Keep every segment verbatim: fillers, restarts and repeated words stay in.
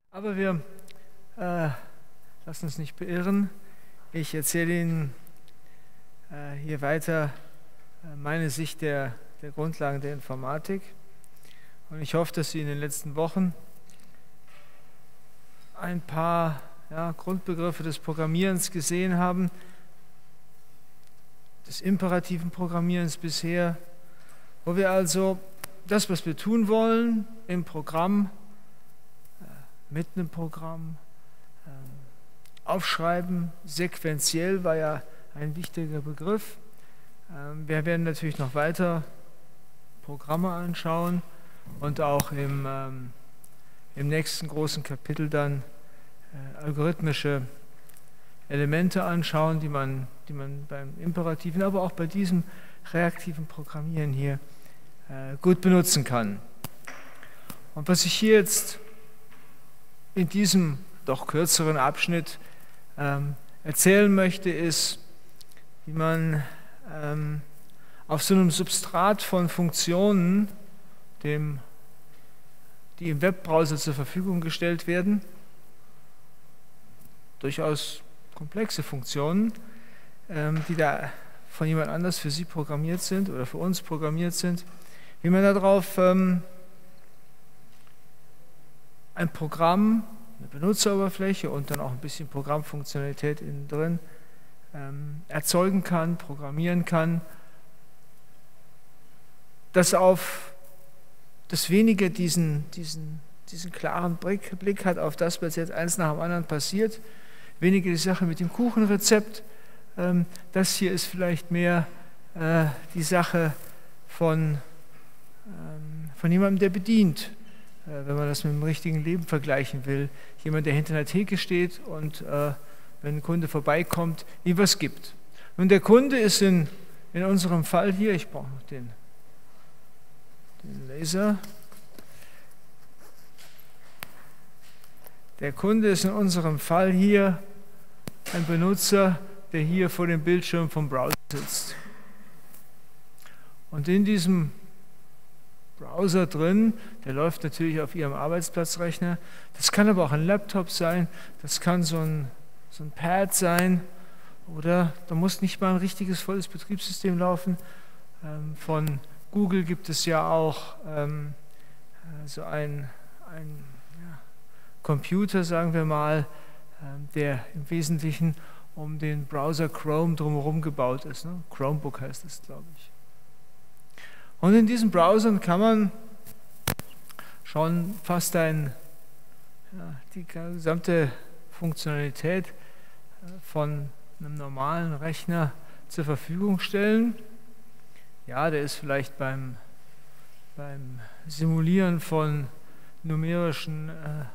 Aber wir äh, lassen uns nicht beirren. Ich erzähle Ihnen äh, hier weiter äh, meine Sicht der, der Grundlagen der Informatik. Und ich hoffe, dass Sie in den letzten Wochen ein paar ja, Grundbegriffe des Programmierens gesehen haben, des imperativen Programmierens bisher, wo wir also das, was wir tun wollen im Programm, äh, mit einem Programm, äh, aufschreiben, sequenziell war ja ein wichtiger Begriff. Äh, wir werden natürlich noch weiter Programme anschauen und auch im, ähm, im nächsten großen Kapitel dann äh, algorithmische Elemente anschauen, die man, die man beim imperativen, aber auch bei diesem reaktiven Programmieren hier äh, gut benutzen kann. Und was ich hier jetzt in diesem doch kürzeren Abschnitt ähm, erzählen möchte, ist, wie man ähm, auf so einem Substrat von Funktionen, dem, die im Webbrowser zur Verfügung gestellt werden, durchaus komplexe Funktionen, ähm, die da von jemand anders für Sie programmiert sind oder für uns programmiert sind, wie man darauf ähm, ein Programm, eine Benutzeroberfläche und dann auch ein bisschen Programmfunktionalität innen drin ähm, erzeugen kann, programmieren kann, das auf das weniger diesen, diesen, diesen klaren Blick, Blick hat auf das, was jetzt eins nach dem anderen passiert, weniger die Sache mit dem Kuchenrezept. Ähm, das hier ist vielleicht mehr äh, die Sache von, ähm, von jemandem, der bedient, äh, wenn man das mit dem richtigen Leben vergleichen will. Jemand, der hinter einer Theke steht und äh, wenn ein Kunde vorbeikommt, ihm was gibt. Und der Kunde ist in, in unserem Fall hier, ich brauche noch den, den Laser. Der Kunde ist in unserem Fall hier ein Benutzer, der hier vor dem Bildschirm vom Browser sitzt. Und in diesem Browser drin, der läuft natürlich auf Ihrem Arbeitsplatzrechner, das kann aber auch ein Laptop sein, das kann so ein, so ein Pad sein, oder da muss nicht mal ein richtiges volles Betriebssystem laufen. Ähm, von Google gibt es ja auch ähm, so ein, ein ja, Computer, sagen wir mal, ähm, der im Wesentlichen um den Browser Chrome drumherum gebaut ist. Ne? Chromebook heißt es, glaube ich. Und in diesen Browsern kann man schon fast ein, ja, die gesamte Funktionalität von einem normalen Rechner zur Verfügung stellen. Ja, der ist vielleicht beim, beim Simulieren von numerischen, äh,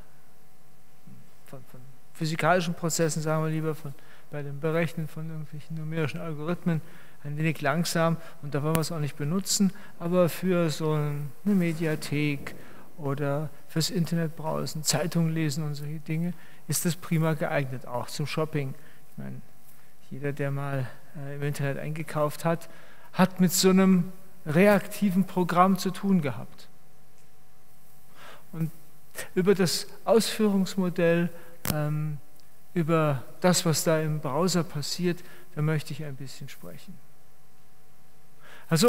von, von physikalischen Prozessen, sagen wir lieber, von, bei dem Berechnen von irgendwelchen numerischen Algorithmen ein wenig langsam und da wollen wir es auch nicht benutzen, aber für so eine Mediathek oder fürs Internet browsen, Zeitung lesen und solche Dinge ist das prima geeignet, auch zum Shopping. Ich meine, jeder, der mal äh, im Internet eingekauft hat, hat mit so einem reaktiven Programm zu tun gehabt. Und über das Ausführungsmodell, ähm, über das, was da im Browser passiert, da möchte ich ein bisschen sprechen. Also,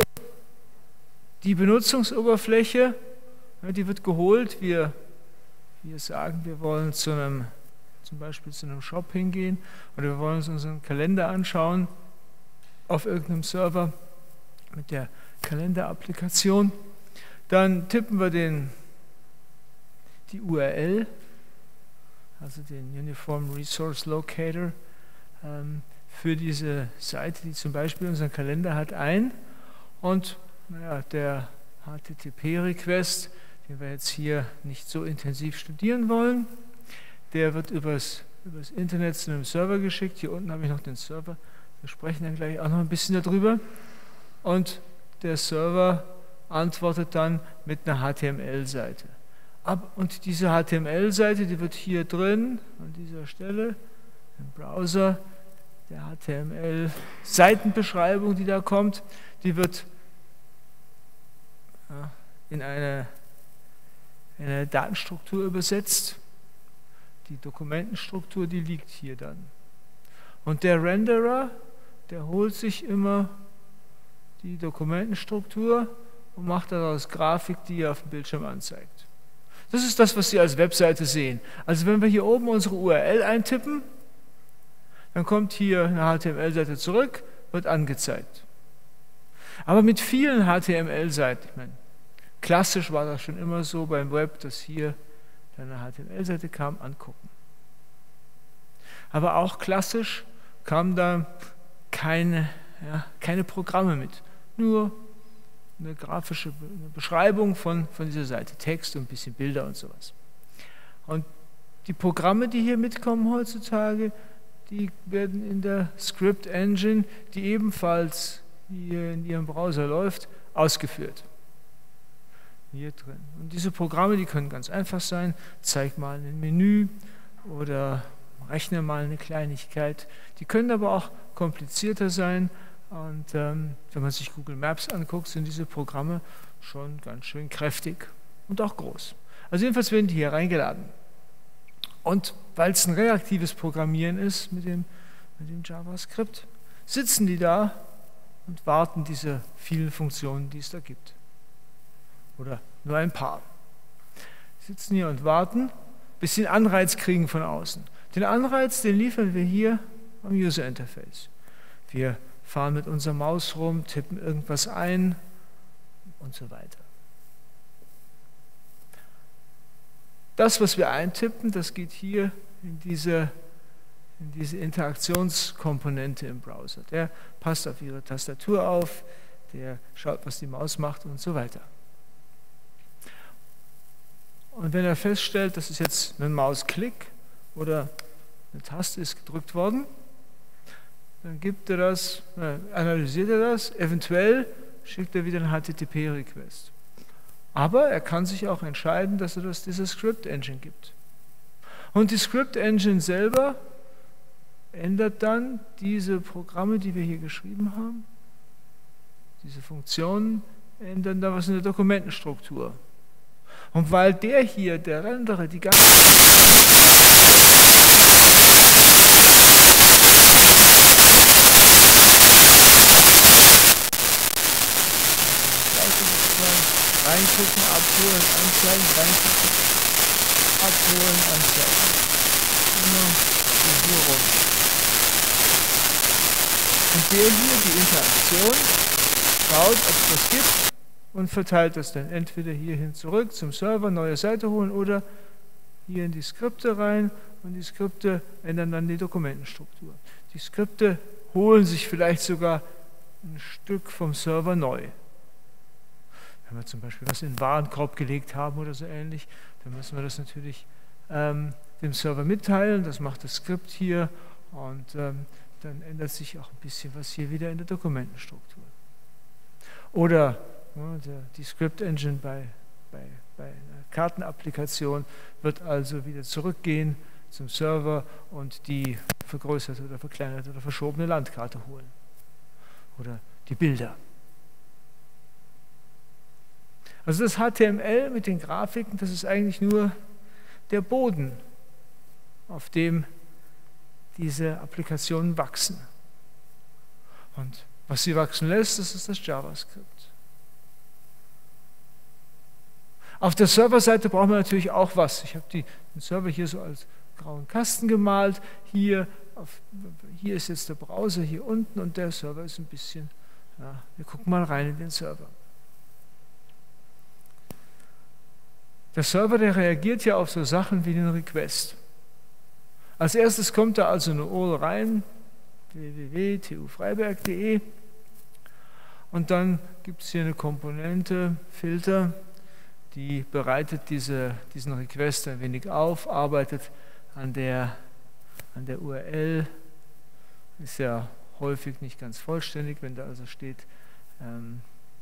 die Benutzungsoberfläche, die wird geholt. Wir, wir sagen, wir wollen zu einem, zum Beispiel zu einem Shop hingehen oder wir wollen uns unseren Kalender anschauen auf irgendeinem Server mit der Kalenderapplikation. Dann tippen wir den, die U R L, also den Uniform Resource Locator, ähm, für diese Seite, die zum Beispiel unseren Kalender hat, ein. Und naja, der H T T P-Request, den wir jetzt hier nicht so intensiv studieren wollen, der wird übers, übers Internet zu einem Server geschickt. Hier unten habe ich noch den Server. Wir sprechen dann gleich auch noch ein bisschen darüber. Und der Server antwortet dann mit einer H T M L-Seite. Und diese H T M L-Seite, die wird hier drin, an dieser Stelle, im Browser, der H T M L-Seitenbeschreibung, die da kommt, die wird ja, in, eine, in eine Datenstruktur übersetzt. die Dokumentenstruktur, die liegt hier dann. Und der Renderer, der holt sich immer die Dokumentenstruktur und macht daraus Grafik, die er auf dem Bildschirm anzeigt. Das ist das, was Sie als Webseite sehen. Also wenn wir hier oben unsere U R L eintippen, dann kommt hier eine H T M L-Seite zurück, wird angezeigt. Aber mit vielen H T M L-Seiten, ich meine, klassisch war das schon immer so beim Web, dass hier eine H T M L-Seite kam, angucken. Aber auch klassisch kamen da keine, ja, keine Programme mit, nur eine grafische Beschreibung von, von dieser Seite, Text und ein bisschen Bilder und sowas. Und die Programme, die hier mitkommen heutzutage, die werden in der Script Engine, die ebenfalls hier in Ihrem Browser läuft, ausgeführt. Hier drin. Und diese Programme, die können ganz einfach sein, zeig mal ein Menü oder rechne mal eine Kleinigkeit. Die können aber auch komplizierter sein. Und ähm, wenn man sich Google Maps anguckt, sind diese Programme schon ganz schön kräftig und auch groß. Also jedenfalls werden die hier reingeladen. Und weil es ein reaktives Programmieren ist mit dem, mit dem JavaScript, sitzen die da und warten diese vielen Funktionen, die es da gibt. Oder nur ein paar. Sitzen hier und warten, bis sie einen Anreiz kriegen von außen. Den Anreiz, den liefern wir hier am User Interface. Wir fahren mit unserer Maus rum, tippen irgendwas ein und so weiter. Das, was wir eintippen, das geht hier in diese, in diese Interaktionskomponente im Browser. Der passt auf Ihre Tastatur auf, der schaut, was die Maus macht und so weiter. Und wenn er feststellt, das ist jetzt ein Mausklick oder eine Taste ist gedrückt worden, dann gibt er das, äh, analysiert er das, eventuell schickt er wieder einen H T T P-Request. Aber er kann sich auch entscheiden, dass er das diese Script Engine gibt. Und die Script Engine selber ändert dann diese Programme, die wir hier geschrieben haben, diese Funktionen, ändern da was in der Dokumentenstruktur. Und weil der hier, der Renderer, die ganze reingucken, abholen, anzeigen, reingucken, abholen, anzeigen. Immer so rum. Und der hier, die Interaktion, schaut, ob es das gibt und verteilt das dann entweder hierhin zurück zum Server, neue Seite holen oder hier in die Skripte rein und die Skripte ändern dann die Dokumentenstruktur. Die Skripte holen sich vielleicht sogar ein Stück vom Server neu. Wenn wir zum Beispiel was in den Warenkorb gelegt haben oder so ähnlich, dann müssen wir das natürlich ähm, dem Server mitteilen. Das macht das Skript hier und ähm, dann ändert sich auch ein bisschen was hier wieder in der Dokumentenstruktur. Oder ja, der, die Script Engine bei, bei, bei einer Kartenapplikation wird also wieder zurückgehen zum Server und die vergrößerte oder verkleinerte oder verschobene Landkarte holen. Oder die Bilder. Also das H T M L mit den Grafiken, das ist eigentlich nur der Boden, auf dem diese Applikationen wachsen. Und was sie wachsen lässt, das ist das JavaScript. Auf der Serverseite brauchen wir natürlich auch was. Ich habe den Server hier so als grauen Kasten gemalt. Hier, auf, hier ist jetzt der Browser hier unten und der Server ist ein bisschen, ja, wir gucken mal rein in den Server. Der Server, der reagiert ja auf so Sachen wie den Request. Als erstes kommt da also eine U R L rein, w w w punkt t u freiberg punkt de, und dann gibt es hier eine Komponente, Filter, die bereitet diese, diesen Request ein wenig auf, arbeitet an der, an der U R L, ist ja häufig nicht ganz vollständig, wenn da also steht ähm,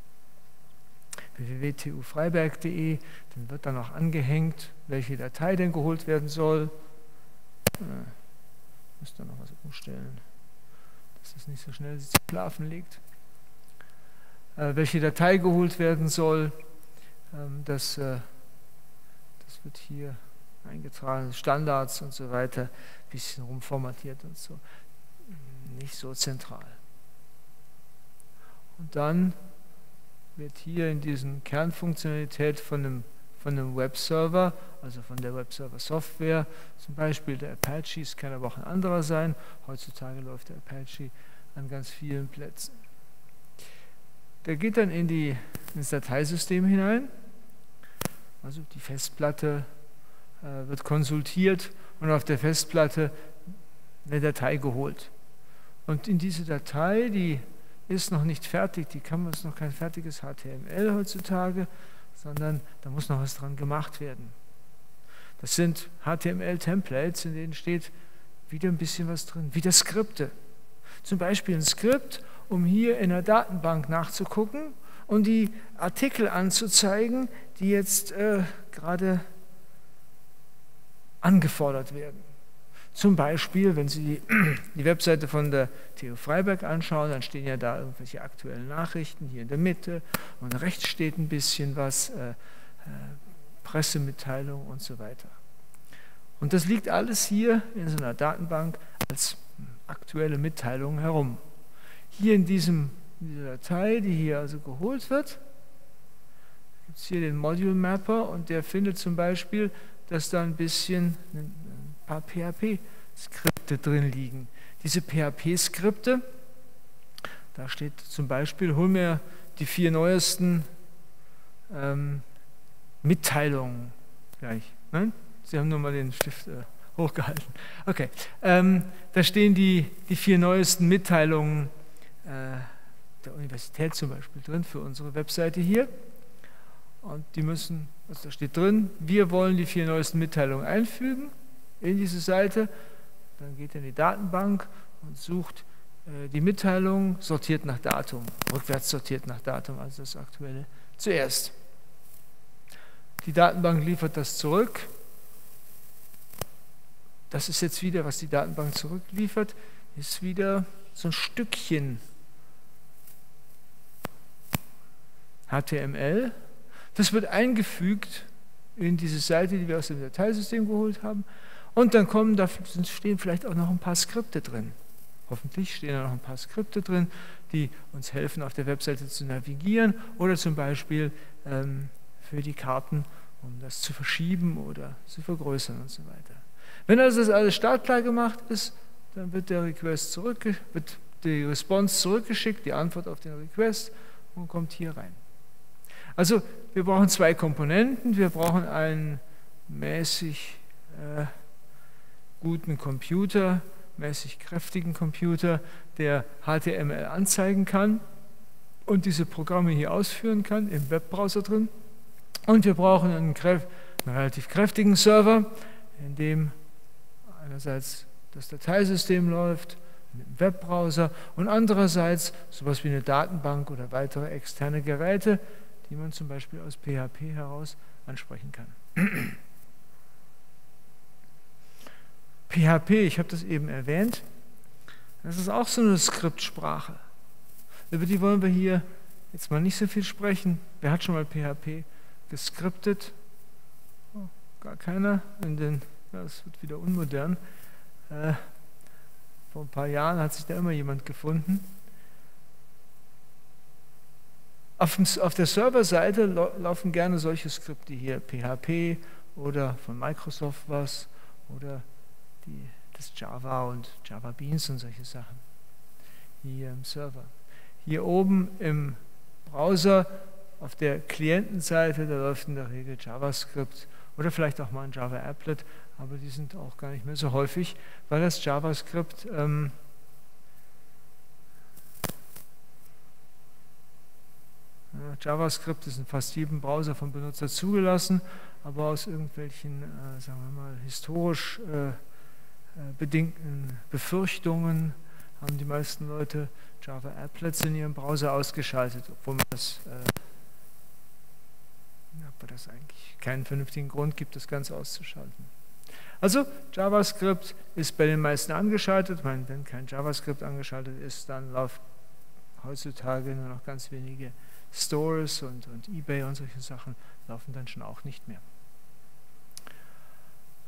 w w w punkt t u freiberg punkt de, dann wird dann auch angehängt, welche Datei denn geholt werden soll. Ich muss da noch was umstellen, dass es nicht so schnell sich schlafen legt. Äh, welche Datei geholt werden soll, ähm, das, äh, das wird hier eingetragen, Standards und so weiter, ein bisschen rumformatiert und so. Nicht so zentral. Und dann wird hier in diesen Kernfunktionalität von einem, von einem Webserver, also von der Webserver-Software, zum Beispiel der Apache, es kann aber auch ein anderer sein, heutzutage läuft der Apache an ganz vielen Plätzen. Der geht dann in die, ins Dateisystem hinein, also die Festplatte äh, wird konsultiert und auf der Festplatte eine Datei geholt. Und in diese Datei, die ist noch nicht fertig, die kann man, ist noch kein fertiges H T M L heutzutage, sondern da muss noch was dran gemacht werden. Das sind H T M L-Templates, in denen steht wieder ein bisschen was drin, wieder Skripte. Zum Beispiel ein Skript, um hier in der Datenbank nachzugucken und die Artikel anzuzeigen, die jetzt äh, gerade angefordert werden. Zum Beispiel, wenn Sie die, die Webseite von der T U Freiberg anschauen, dann stehen ja da irgendwelche aktuellen Nachrichten hier in der Mitte und rechts steht ein bisschen was, äh, äh, Pressemitteilung und so weiter. Und das liegt alles hier in so einer Datenbank als aktuelle Mitteilung herum. Hier in, diesem, in dieser Datei, die hier also geholt wird, gibt es hier den Module Mapper und der findet zum Beispiel, dass da ein bisschen ein paar P H P-Skripte drin liegen. Diese P H P-Skripte, da steht zum Beispiel, hol mir die vier neuesten ähm, Mitteilungen gleich. Ne? Sie haben nur mal den Stift äh, hochgehalten. Okay, ähm, da stehen die, die vier neuesten Mitteilungen äh, der Universität zum Beispiel drin für unsere Webseite hier. Und die müssen, also da steht drin, wir wollen die vier neuesten Mitteilungen einfügen in diese Seite. Dann geht er in die Datenbank und sucht äh, die Mitteilung, sortiert nach Datum, rückwärts sortiert nach Datum, also das Aktuelle zuerst. Die Datenbank liefert das zurück. Das ist jetzt wieder, was die Datenbank zurückliefert, ist wieder so ein Stückchen H T M L. Das wird eingefügt in diese Seite, die wir aus dem Dateisystem geholt haben. Und dann kommen, da stehen vielleicht auch noch ein paar Skripte drin. Hoffentlich stehen da noch ein paar Skripte drin, die uns helfen, auf der Webseite zu navigieren oder zum Beispiel ähm, für die Karten, um das zu verschieben oder zu vergrößern und so weiter. Wenn also das alles startklar gemacht ist, dann wird der Request zurück, wird die Response zurückgeschickt, die Antwort auf den Request und kommt hier rein. Also wir brauchen zwei Komponenten. Wir brauchen einen mäßig äh, guten Computer, mäßig kräftigen Computer, der H T M L anzeigen kann und diese Programme hier ausführen kann, im Webbrowser drin. Und wir brauchen einen, einen relativ kräftigen Server, in dem einerseits das Dateisystem läuft, mit dem Webbrowser und andererseits sowas wie eine Datenbank oder weitere externe Geräte, die man zum Beispiel aus P H P heraus ansprechen kann. P H P, ich habe das eben erwähnt, das ist auch so eine Skriptsprache. Über die wollen wir hier jetzt mal nicht so viel sprechen. Wer hat schon mal P H P geskriptet? Oh, gar keiner. In den, ja, das wird wieder unmodern. Äh, vor ein paar Jahren hat sich da immer jemand gefunden. Auf, dem, auf der Serverseite laufen gerne solche Skripte hier, P H P oder von Microsoft was oder die, das Java und Java Beans und solche Sachen hier im Server. Hier oben im Browser auf der Klientenseite, da läuft in der Regel JavaScript oder vielleicht auch mal ein Java-Applet, aber die sind auch gar nicht mehr so häufig, weil das JavaScript ähm, JavaScript ist in fast jedem Browser vom Benutzer zugelassen, aber aus irgendwelchen, äh, sagen wir mal, historisch äh, bedingten Befürchtungen haben die meisten Leute Java-Applets in ihrem Browser ausgeschaltet, obwohl man das, äh, aber das eigentlich keinen vernünftigen Grund gibt, das Ganze auszuschalten. Also JavaScript ist bei den meisten angeschaltet. Ich meine, wenn kein JavaScript angeschaltet ist, dann läuft heutzutage nur noch ganz wenige Stores, und, und eBay und solche Sachen laufen dann schon auch nicht mehr.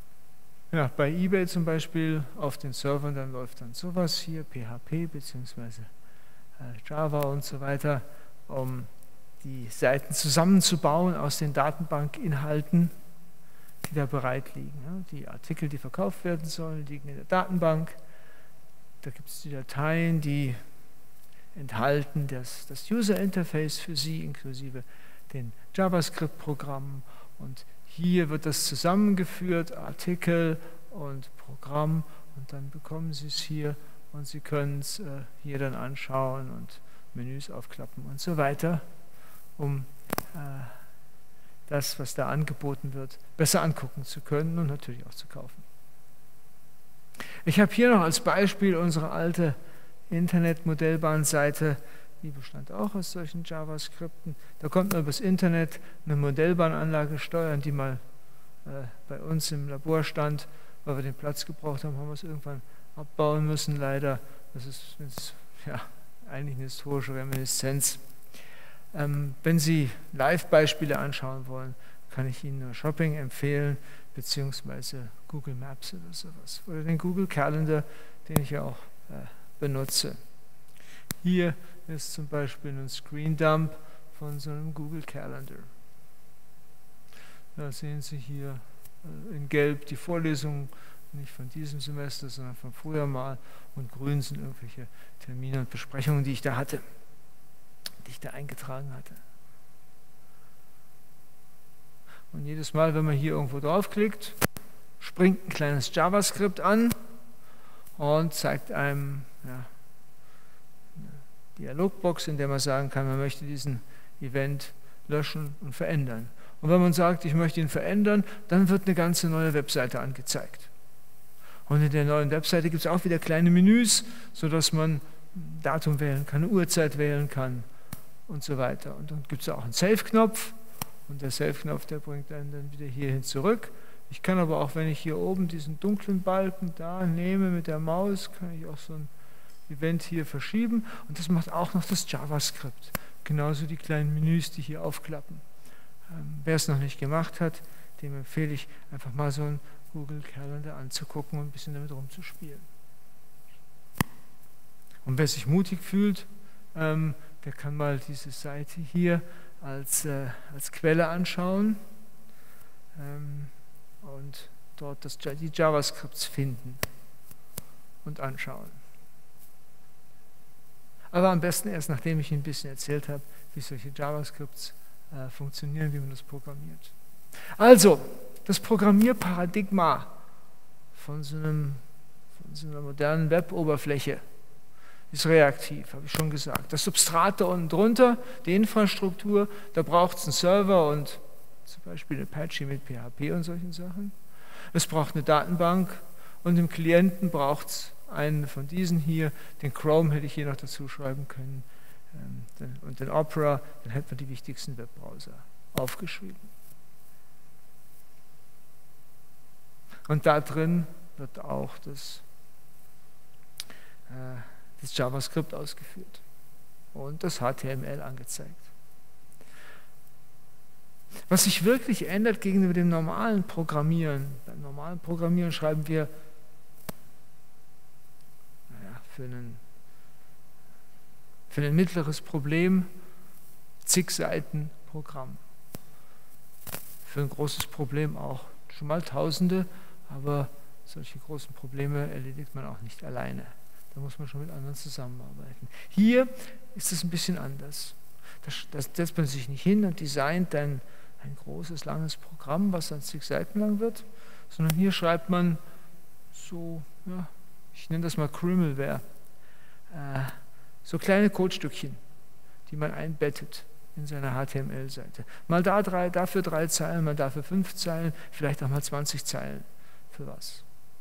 Ja, bei eBay zum Beispiel auf den Servern, dann läuft dann sowas hier, P H P bzw. Java und so weiter, um die Seiten zusammenzubauen aus den Datenbankinhalten, die da bereit liegen. Die Artikel, die verkauft werden sollen, liegen in der Datenbank. Da gibt es die Dateien, die enthalten das, das User-Interface für Sie, inklusive den JavaScript-Programmen. Und hier wird das zusammengeführt, Artikel und Programm, und dann bekommen Sie es hier und Sie können es äh, hier dann anschauen und Menüs aufklappen und so weiter, um äh, das, was da angeboten wird, besser angucken zu können und natürlich auch zu kaufen. Ich habe hier noch als Beispiel unsere alte Internet-Modellbahnseite, die bestand auch aus solchen JavaScripten. Da konnte man über das Internet eine Modellbahnanlage steuern, die mal äh, bei uns im Labor stand. Weil wir den Platz gebraucht haben, haben wir es irgendwann abbauen müssen, leider. Das ist, das ist ja, eigentlich eine historische Reminiszenz. Ähm, wenn Sie Live-Beispiele anschauen wollen, kann ich Ihnen nur Shopping empfehlen, beziehungsweise Google Maps oder sowas. Oder den Google Calendar, den ich ja auch äh, benutze. Hier ist zum Beispiel ein Screen Dump von so einem Google Calendar. Da sehen Sie hier äh, in Gelb die Vorlesungen, nicht von diesem Semester, sondern von früher mal, und grün sind irgendwelche Termine und Besprechungen, die ich da hatte, die ich da eingetragen hatte. Und jedes Mal, wenn man hier irgendwo draufklickt, springt ein kleines JavaScript an und zeigt einem ja, eine Dialogbox, in der man sagen kann, man möchte diesen Event löschen und verändern. Und wenn man sagt, ich möchte ihn verändern, dann wird eine ganze neue Webseite angezeigt. Und in der neuen Webseite gibt es auch wieder kleine Menüs, sodass man Datum wählen kann, eine Uhrzeit wählen kann und so weiter. Und dann gibt es auch einen Save-Knopf. Und der Save-Knopf, der bringt einen dann wieder hierhin zurück. Ich kann aber auch, wenn ich hier oben diesen dunklen Balken da nehme mit der Maus, kann ich auch so ein Event hier verschieben. Und das macht auch noch das JavaScript. Genauso die kleinen Menüs, die hier aufklappen. Ähm, wer es noch nicht gemacht hat, dem empfehle ich, einfach mal so einen Google Calendar anzugucken und ein bisschen damit rumzuspielen. Und wer sich mutig fühlt, ähm, der kann mal diese Seite hier als, äh, als Quelle anschauen ähm, und dort das, die JavaScripts finden und anschauen. Aber am besten erst, nachdem ich Ihnen ein bisschen erzählt habe, wie solche JavaScripts äh, funktionieren, wie man das programmiert. Also, das Programmierparadigma von so, einem, von so einer modernen Web-Oberfläche ist reaktiv, habe ich schon gesagt. Das Substrat da unten drunter, die Infrastruktur, da braucht es einen Server und zum Beispiel Apache mit P H P und solchen Sachen. Es braucht eine Datenbank und im Klienten braucht es einen von diesen hier. Den Chrome hätte ich hier noch dazu schreiben können und den Opera, dann hätten wir die wichtigsten Webbrowser aufgeschrieben. Und da drin wird auch das, äh, das JavaScript ausgeführt und das H T M L angezeigt. Was sich wirklich ändert gegenüber dem normalen Programmieren, beim normalen Programmieren schreiben wir naja, für, einen, für ein mittleres Problem zig Seiten Programm. Für ein großes Problem auch schon mal Tausende, aber solche großen Probleme erledigt man auch nicht alleine. Da muss man schon mit anderen zusammenarbeiten. Hier ist es ein bisschen anders. Da setzt man sich nicht hin und designt ein, ein großes, langes Programm, was dann zig Seiten lang wird, sondern hier schreibt man so, ja, ich nenne das mal Crimelware, äh, so kleine Codestückchen, die man einbettet in seine H T M L-Seite. Mal da drei, dafür drei Zeilen, mal dafür fünf Zeilen, vielleicht auch mal zwanzig Zeilen. Für was?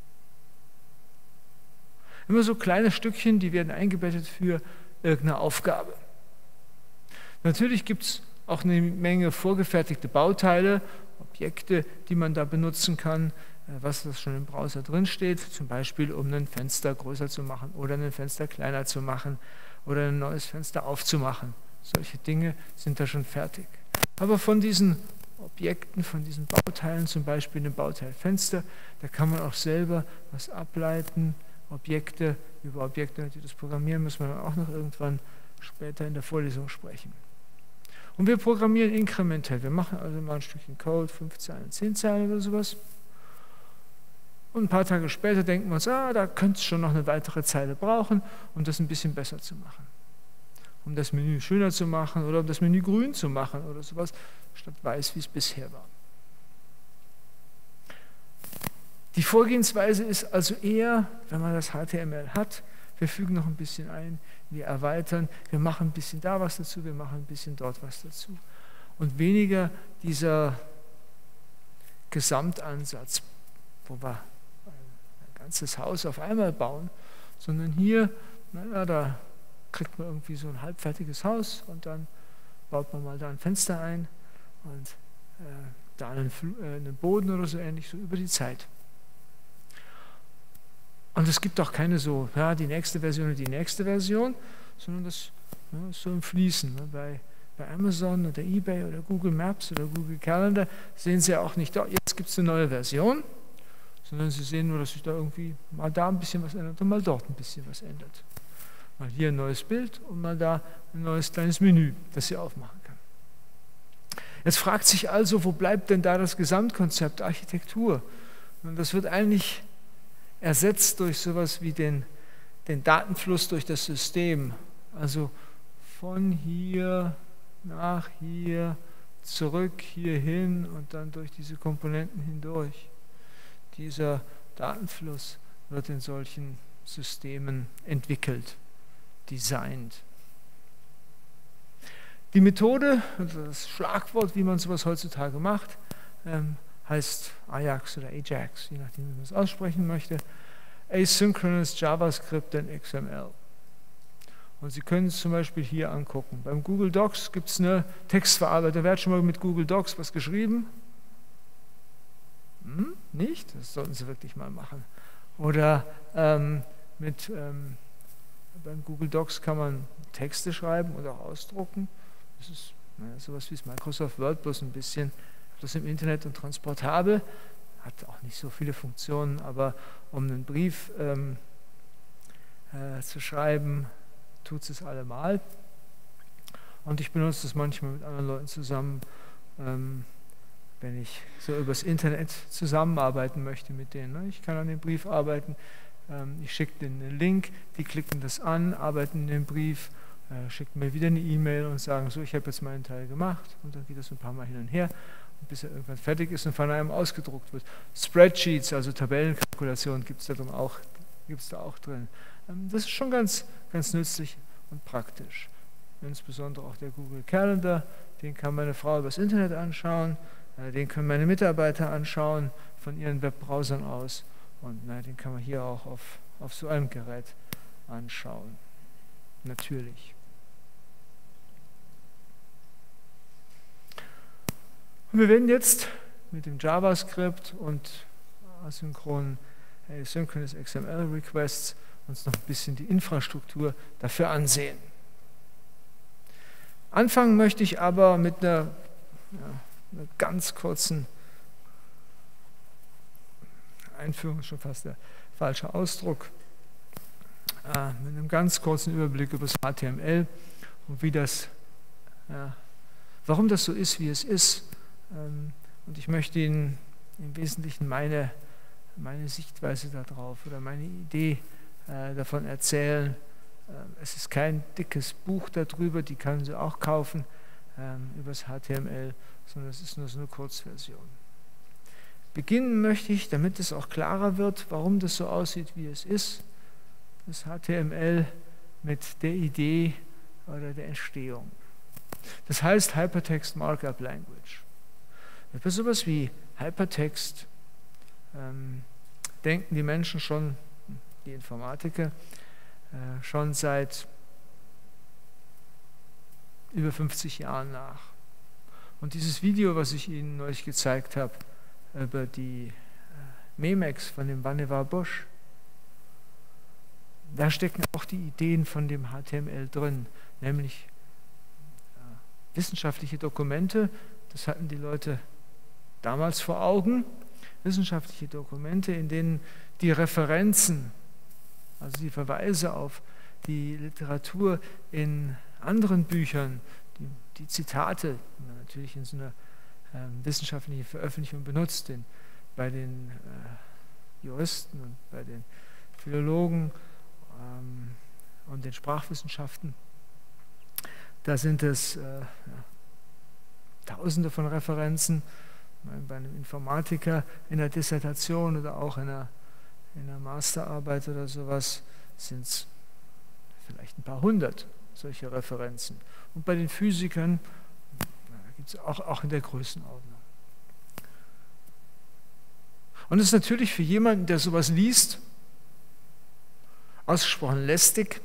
Immer so kleine Stückchen, die werden eingebettet für irgendeine Aufgabe. Natürlich gibt es auch eine Menge vorgefertigte Bauteile, Objekte, die man da benutzen kann, was das schon im Browser drin steht, zum Beispiel um ein Fenster größer zu machen oder ein Fenster kleiner zu machen oder ein neues Fenster aufzumachen. Solche Dinge sind da schon fertig. Aber von diesen Objekten, von diesen Bauteilen, zum Beispiel dem Bauteil Fenster. Da kann man auch selber was ableiten, Objekte, über Objekte, die das programmieren, müssen wir dann auch noch irgendwann später in der Vorlesung sprechen. Und wir programmieren inkrementell. Wir machen also mal ein Stückchen Code, fünf Zeilen, zehn Zeilen oder sowas. Und ein paar Tage später denken wir uns, ah, da könnte es schon noch eine weitere Zeile brauchen, um das ein bisschen besser zu machen. Um das Menü schöner zu machen oder um das Menü grün zu machen oder sowas, statt weiß, wie es bisher war. Die Vorgehensweise ist also eher, wenn man das H T M L hat, wir fügen noch ein bisschen ein, wir erweitern, wir machen ein bisschen da was dazu, wir machen ein bisschen dort was dazu. Und weniger dieser Gesamtansatz, wo wir ein ganzes Haus auf einmal bauen, sondern hier, naja, da kriegt man irgendwie so ein halbfertiges Haus und dann baut man mal da ein Fenster ein und äh, da einen, äh, einen Boden oder so ähnlich, so über die Zeit. Und es gibt auch keine so, ja, die nächste Version und die nächste Version, sondern das ja, ist so im Fließen. Ne? Bei, bei Amazon oder eBay oder Google Maps oder Google Calendar sehen Sie ja auch nicht, oh, jetzt gibt es eine neue Version, sondern Sie sehen nur, dass sich da irgendwie mal da ein bisschen was ändert und mal dort ein bisschen was ändert. Mal hier ein neues Bild und mal da ein neues kleines Menü, das Sie aufmachen kann. Jetzt fragt sich also, wo bleibt denn da das Gesamtkonzept Architektur? Und das wird eigentlich ersetzt durch sowas wie den, den Datenfluss durch das System. Also von hier nach hier, zurück hierhin und dann durch diese Komponenten hindurch. Dieser Datenfluss wird in solchen Systemen entwickelt, designt. Die Methode, also das Schlagwort, wie man sowas heutzutage macht, ähm, heißt Ajax oder Ajax, je nachdem, wie man es aussprechen möchte. Asynchronous JavaScript and X M L. Und Sie können es zum Beispiel hier angucken. Beim Google Docs gibt es eine Textverarbeitung. Wer hat schon mal mit Google Docs was geschrieben? Hm? Nicht? Das sollten Sie wirklich mal machen. Oder ähm, mit, ähm, beim Google Docs kann man Texte schreiben oder auch ausdrucken. Das ist naja, sowas wie das Microsoft Word, bloß ein bisschen das im Internet und transportabel. Hat auch nicht so viele Funktionen, aber um einen Brief ähm, äh, zu schreiben, tut es allemal. Und ich benutze das manchmal mit anderen Leuten zusammen, ähm, wenn ich so übers Internet zusammenarbeiten möchte mit denen. Ne? Ich kann an dem Brief arbeiten, ähm, ich schicke denen einen Link, die klicken das an, arbeiten in dem Brief, äh, schicken mir wieder eine E-Mail und sagen, so, ich habe jetzt meinen Teil gemacht, und dann geht das ein paar Mal hin und her, bis er irgendwann fertig ist und von einem ausgedruckt wird. Spreadsheets, also Tabellenkalkulationen, gibt es da, auch, gibt's da auch drin. Ähm, das ist schon ganz, ganz nützlich und praktisch. Insbesondere auch der Google Calendar, den kann meine Frau übers Internet anschauen, äh, den können meine Mitarbeiter anschauen von ihren Webbrowsern aus, und na, den kann man hier auch auf, auf so einem Gerät anschauen. Natürlich. Und wir werden jetzt mit dem JavaScript und asynchronen Asynchronous X M L Requests uns noch ein bisschen die Infrastruktur dafür ansehen. Anfangen möchte ich aber mit einer, ja, einer ganz kurzen Einführung, ist schon fast der falsche Ausdruck, äh, mit einem ganz kurzen Überblick über das H T M L und wie das, ja, warum das so ist, wie es ist. Ähm, und ich möchte Ihnen im Wesentlichen meine, meine Sichtweise darauf oder meine Idee äh, davon erzählen. Ähm, es ist kein dickes Buch darüber, die können Sie auch kaufen, ähm, über das H T M L, sondern es ist nur so eine Kurzversion. Beginnen möchte ich, damit es auch klarer wird, warum das so aussieht, wie es ist, das H T M L mit der Idee oder der Entstehung. Das heißt Hypertext Markup Language. Über sowas wie Hypertext ähm, denken die Menschen schon, die Informatiker, äh, schon seit über fünfzig Jahren nach. Und dieses Video, was ich Ihnen neulich gezeigt habe, über die äh, Memex von dem Vannevar Bush, da stecken auch die Ideen von dem H T M L drin, nämlich äh, wissenschaftliche Dokumente, das hatten die Leute damals vor Augen, wissenschaftliche Dokumente, in denen die Referenzen, also die Verweise auf die Literatur in anderen Büchern, die, die Zitate, die man natürlich in so einer äh, wissenschaftlichen Veröffentlichung benutzt, den, bei den äh, Juristen und bei den Philologen ähm, und den Sprachwissenschaften, da sind es äh, ja, Tausende von Referenzen. Bei einem Informatiker in der Dissertation oder auch in einer, in einer Masterarbeit oder sowas sind es vielleicht ein paar hundert solche Referenzen. Und bei den Physikern gibt es auch, auch in der Größenordnung. Und es ist natürlich für jemanden, der sowas liest, ausgesprochen lästig.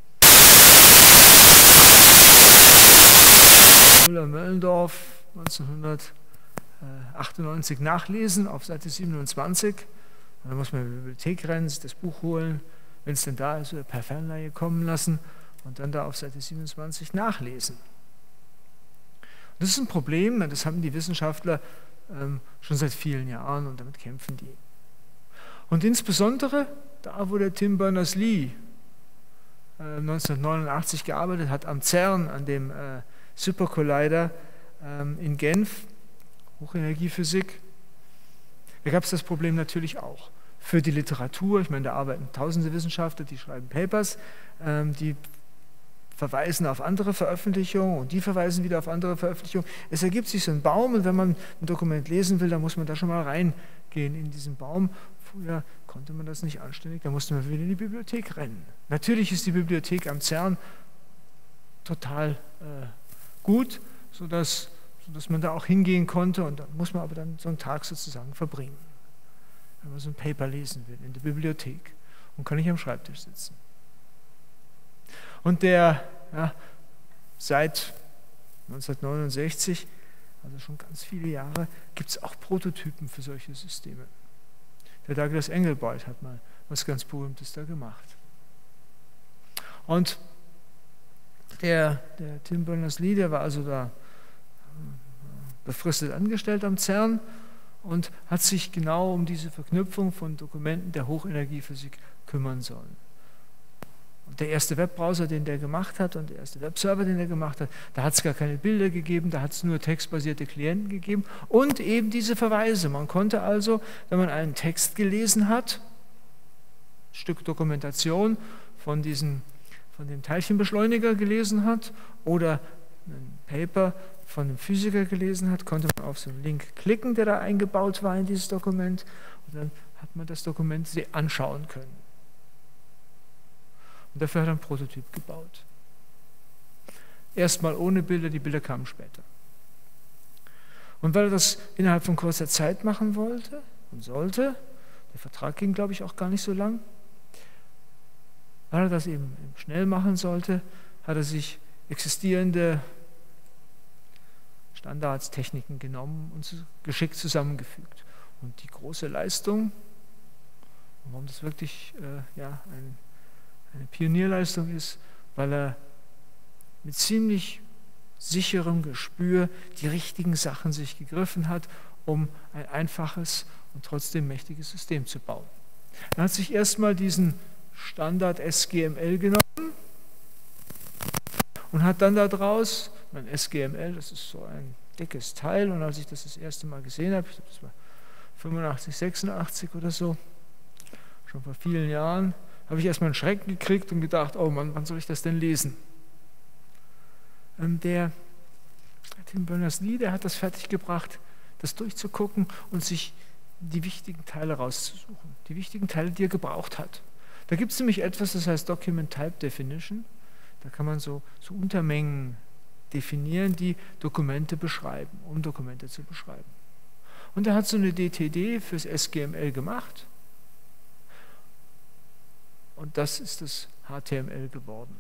Müller-Möllendorf, neunzehnhundertachtundneunzig nachlesen auf Seite siebenundzwanzig. Und dann muss man in die Bibliothek rennen, sich das Buch holen, wenn es denn da ist, oder per Fernleihe kommen lassen und dann da auf Seite siebenundzwanzig nachlesen. Und das ist ein Problem, das haben die Wissenschaftler ähm, schon seit vielen Jahren und damit kämpfen die. Und insbesondere da, wo der Tim Berners-Lee äh, neunzehnhundertneunundachtzig gearbeitet hat, am CERN, an dem äh, Supercollider ähm, in Genf, Hochenergiephysik, da gab es das Problem natürlich auch. Für die Literatur, ich meine, da arbeiten tausende Wissenschaftler, die schreiben Papers, ähm, die verweisen auf andere Veröffentlichungen und die verweisen wieder auf andere Veröffentlichungen. Es ergibt sich so ein Baum und wenn man ein Dokument lesen will, dann muss man da schon mal reingehen in diesen Baum. Früher konnte man das nicht anständig, da musste man wieder in die Bibliothek rennen. Natürlich ist die Bibliothek am CERN total äh, gut, sodass, sodass man da auch hingehen konnte und da muss man aber dann so einen Tag sozusagen verbringen, wenn man so ein Paper lesen will in der Bibliothek und kann nicht am Schreibtisch sitzen. Und der, ja, seit neunzehnhundertneunundsechzig, also schon ganz viele Jahre, gibt es auch Prototypen für solche Systeme. Der Douglas Engelbart hat mal was ganz Berühmtes da gemacht. Und der, der Tim Berners-Lee, der war also da befristet angestellt am CERN und hat sich genau um diese Verknüpfung von Dokumenten der Hochenergiephysik kümmern sollen. Und der erste Webbrowser, den der gemacht hat und der erste Webserver, den er gemacht hat, da hat es gar keine Bilder gegeben, da hat es nur textbasierte Klienten gegeben und eben diese Verweise. Man konnte also, wenn man einen Text gelesen hat, ein Stück Dokumentation von, diesen, von dem Teilchenbeschleuniger gelesen hat oder ein Paper von einem Physiker gelesen hat, konnte man auf so einen Link klicken, der da eingebaut war in dieses Dokument und dann hat man das Dokument anschauen können. Und dafür hat er einen Prototyp gebaut. Erstmal ohne Bilder, die Bilder kamen später. Und weil er das innerhalb von kurzer Zeit machen wollte und sollte, der Vertrag ging, glaube ich, auch gar nicht so lang, weil er das eben schnell machen sollte, hat er sich existierende Standards, Techniken genommen und geschickt zusammengefügt. Und die große Leistung, warum das wirklich äh, ja, ein eine Pionierleistung ist, weil er mit ziemlich sicherem Gespür die richtigen Sachen sich gegriffen hat, um ein einfaches und trotzdem mächtiges System zu bauen. Er hat sich erstmal diesen Standard S G M L genommen und hat dann daraus, mein S G M L, das ist so ein dickes Teil, und als ich das das erste Mal gesehen habe, ich glaube, das war fünfundachtzig, sechsundachtzig oder so, schon vor vielen Jahren, habe ich erstmal einen Schrecken gekriegt und gedacht, oh Mann, wann soll ich das denn lesen? Ähm, der Tim Berners-Lee, der hat das fertiggebracht, das durchzugucken und sich die wichtigen Teile rauszusuchen, die wichtigen Teile, die er gebraucht hat. Da gibt es nämlich etwas, das heißt Document Type Definition. Da kann man so, so Untermengen definieren, die Dokumente beschreiben, um Dokumente zu beschreiben. Und er hat so eine D T D fürs S G M L gemacht. Und das ist das H T M L geworden.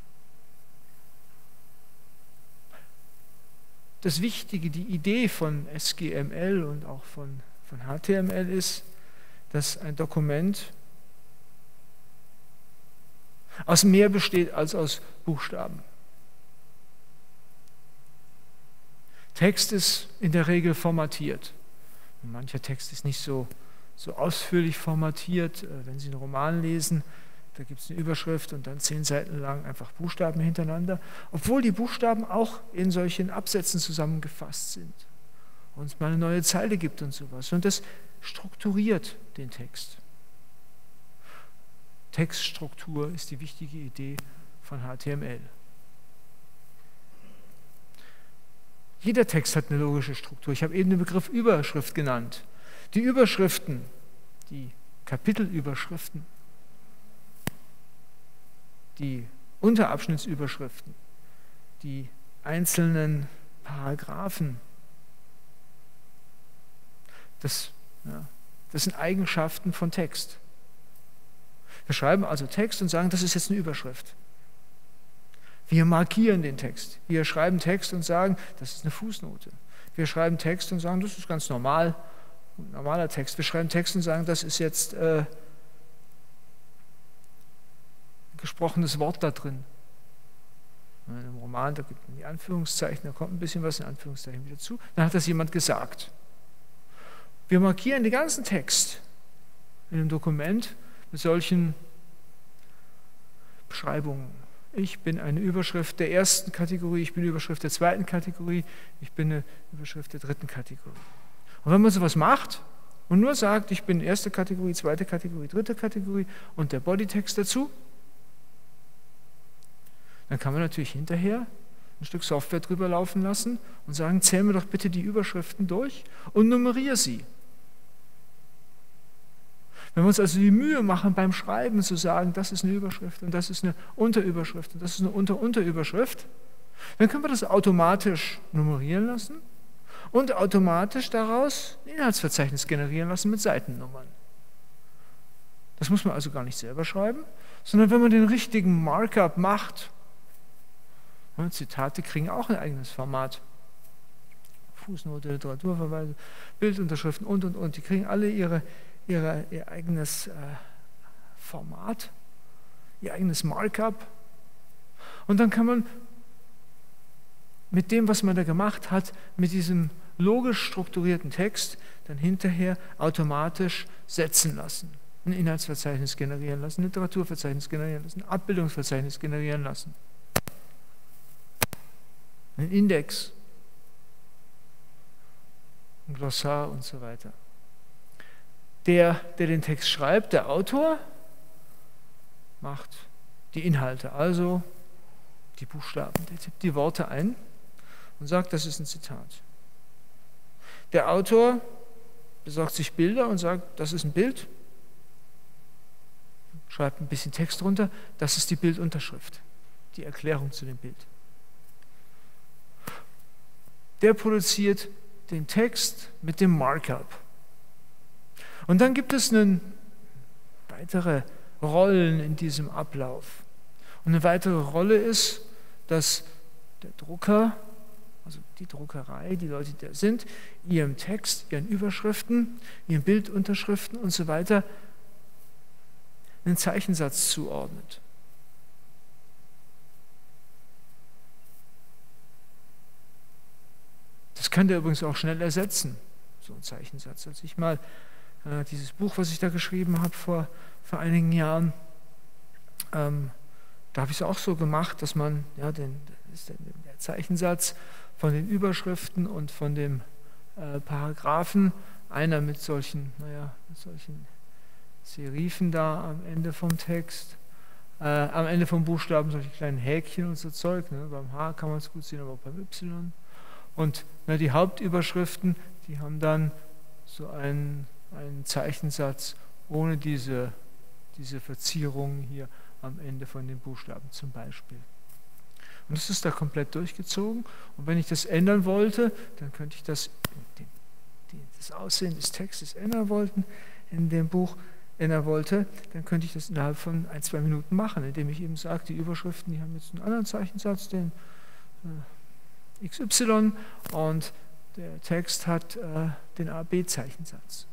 Das Wichtige, die Idee von S G M L und auch von, von H T M L ist, dass ein Dokument aus mehr besteht als aus Buchstaben. Text ist in der Regel formatiert. Und mancher Text ist nicht so, so ausführlich formatiert. Wenn Sie einen Roman lesen, da gibt es eine Überschrift und dann zehn Seiten lang einfach Buchstaben hintereinander, obwohl die Buchstaben auch in solchen Absätzen zusammengefasst sind und es mal eine neue Zeile gibt und sowas. Und das strukturiert den Text. Textstruktur ist die wichtige Idee von H T M L. Jeder Text hat eine logische Struktur. Ich habe eben den Begriff Überschrift genannt. Die Überschriften, die Kapitelüberschriften, die Unterabschnittsüberschriften, die einzelnen Paragraphen, das, ja, das sind Eigenschaften von Text. Wir schreiben also Text und sagen, das ist jetzt eine Überschrift. Wir markieren den Text. Wir schreiben Text und sagen, das ist eine Fußnote. Wir schreiben Text und sagen, das ist ganz normal, ein normaler Text. Wir schreiben Text und sagen, das ist jetzt äh, ein gesprochenes Wort da drin. In einem Roman, da gibt man die Anführungszeichen, da kommt ein bisschen was in Anführungszeichen wieder zu. Dann hat das jemand gesagt. Wir markieren den ganzen Text in einem Dokument mit solchen Beschreibungen. Ich bin eine Überschrift der ersten Kategorie, ich bin eine Überschrift der zweiten Kategorie, ich bin eine Überschrift der dritten Kategorie. Und wenn man sowas macht und nur sagt, ich bin erste Kategorie, zweite Kategorie, dritte Kategorie und der Bodytext dazu, dann kann man natürlich hinterher ein Stück Software drüber laufen lassen und sagen, zähl mir doch bitte die Überschriften durch und nummeriere sie. Wenn wir uns also die Mühe machen, beim Schreiben zu sagen, das ist eine Überschrift und das ist eine Unterüberschrift und das ist eine Unter-Unterüberschrift, dann können wir das automatisch nummerieren lassen und automatisch daraus ein Inhaltsverzeichnis generieren lassen mit Seitennummern. Das muss man also gar nicht selber schreiben, sondern wenn man den richtigen Markup macht, ja, Zitate kriegen auch ein eigenes Format. Fußnote, Literaturverweise, Bildunterschriften und, und, und. Die kriegen alle ihre, ihre, ihr eigenes äh, Format, ihr eigenes Markup. Und dann kann man mit dem, was man da gemacht hat, mit diesem logisch strukturierten Text, dann hinterher automatisch setzen lassen. Ein Inhaltsverzeichnis generieren lassen, ein Literaturverzeichnis generieren lassen, ein Abbildungsverzeichnis generieren lassen. Ein Index, ein Glossar und so weiter. Der, der den Text schreibt, der Autor, macht die Inhalte, also die Buchstaben. Der tippt die Worte ein und sagt, das ist ein Zitat. Der Autor besorgt sich Bilder und sagt, das ist ein Bild, schreibt ein bisschen Text drunter, das ist die Bildunterschrift, die Erklärung zu dem Bild. Der produziert den Text mit dem Markup. Und dann gibt es eine weitere Rollen in diesem Ablauf. Und eine weitere Rolle ist, dass der Drucker, also die Druckerei, die Leute, die da sind, ihrem Text, ihren Überschriften, ihren Bildunterschriften und so weiter einen Zeichensatz zuordnet. Das kann der übrigens auch schnell ersetzen, so ein Zeichensatz. Als ich mal äh, dieses Buch, was ich da geschrieben habe vor, vor einigen Jahren, ähm, da habe ich es auch so gemacht, dass man ja, den, ist der, der Zeichensatz von den Überschriften und von dem äh, Paragraphen, einer mit solchen, naja, mit solchen Serifen da am Ende vom Text, äh, am Ende vom Buchstaben solche kleinen Häkchen und so Zeug, ne? Beim H kann man es gut sehen, aber auch beim Y. Und na, die Hauptüberschriften, die haben dann so einen, einen Zeichensatz ohne diese, diese Verzierungen hier am Ende von den Buchstaben zum Beispiel. Und das ist da komplett durchgezogen. Und wenn ich das ändern wollte, dann könnte ich das, den, den, das Aussehen des Textes ändern wollten, in dem Buch ändern wollte, dann könnte ich das innerhalb von ein, zwei Minuten machen, indem ich eben sage, die Überschriften, die haben jetzt einen anderen Zeichensatz, den äh, X Y, und der Text hat äh, den A B-Zeichensatz.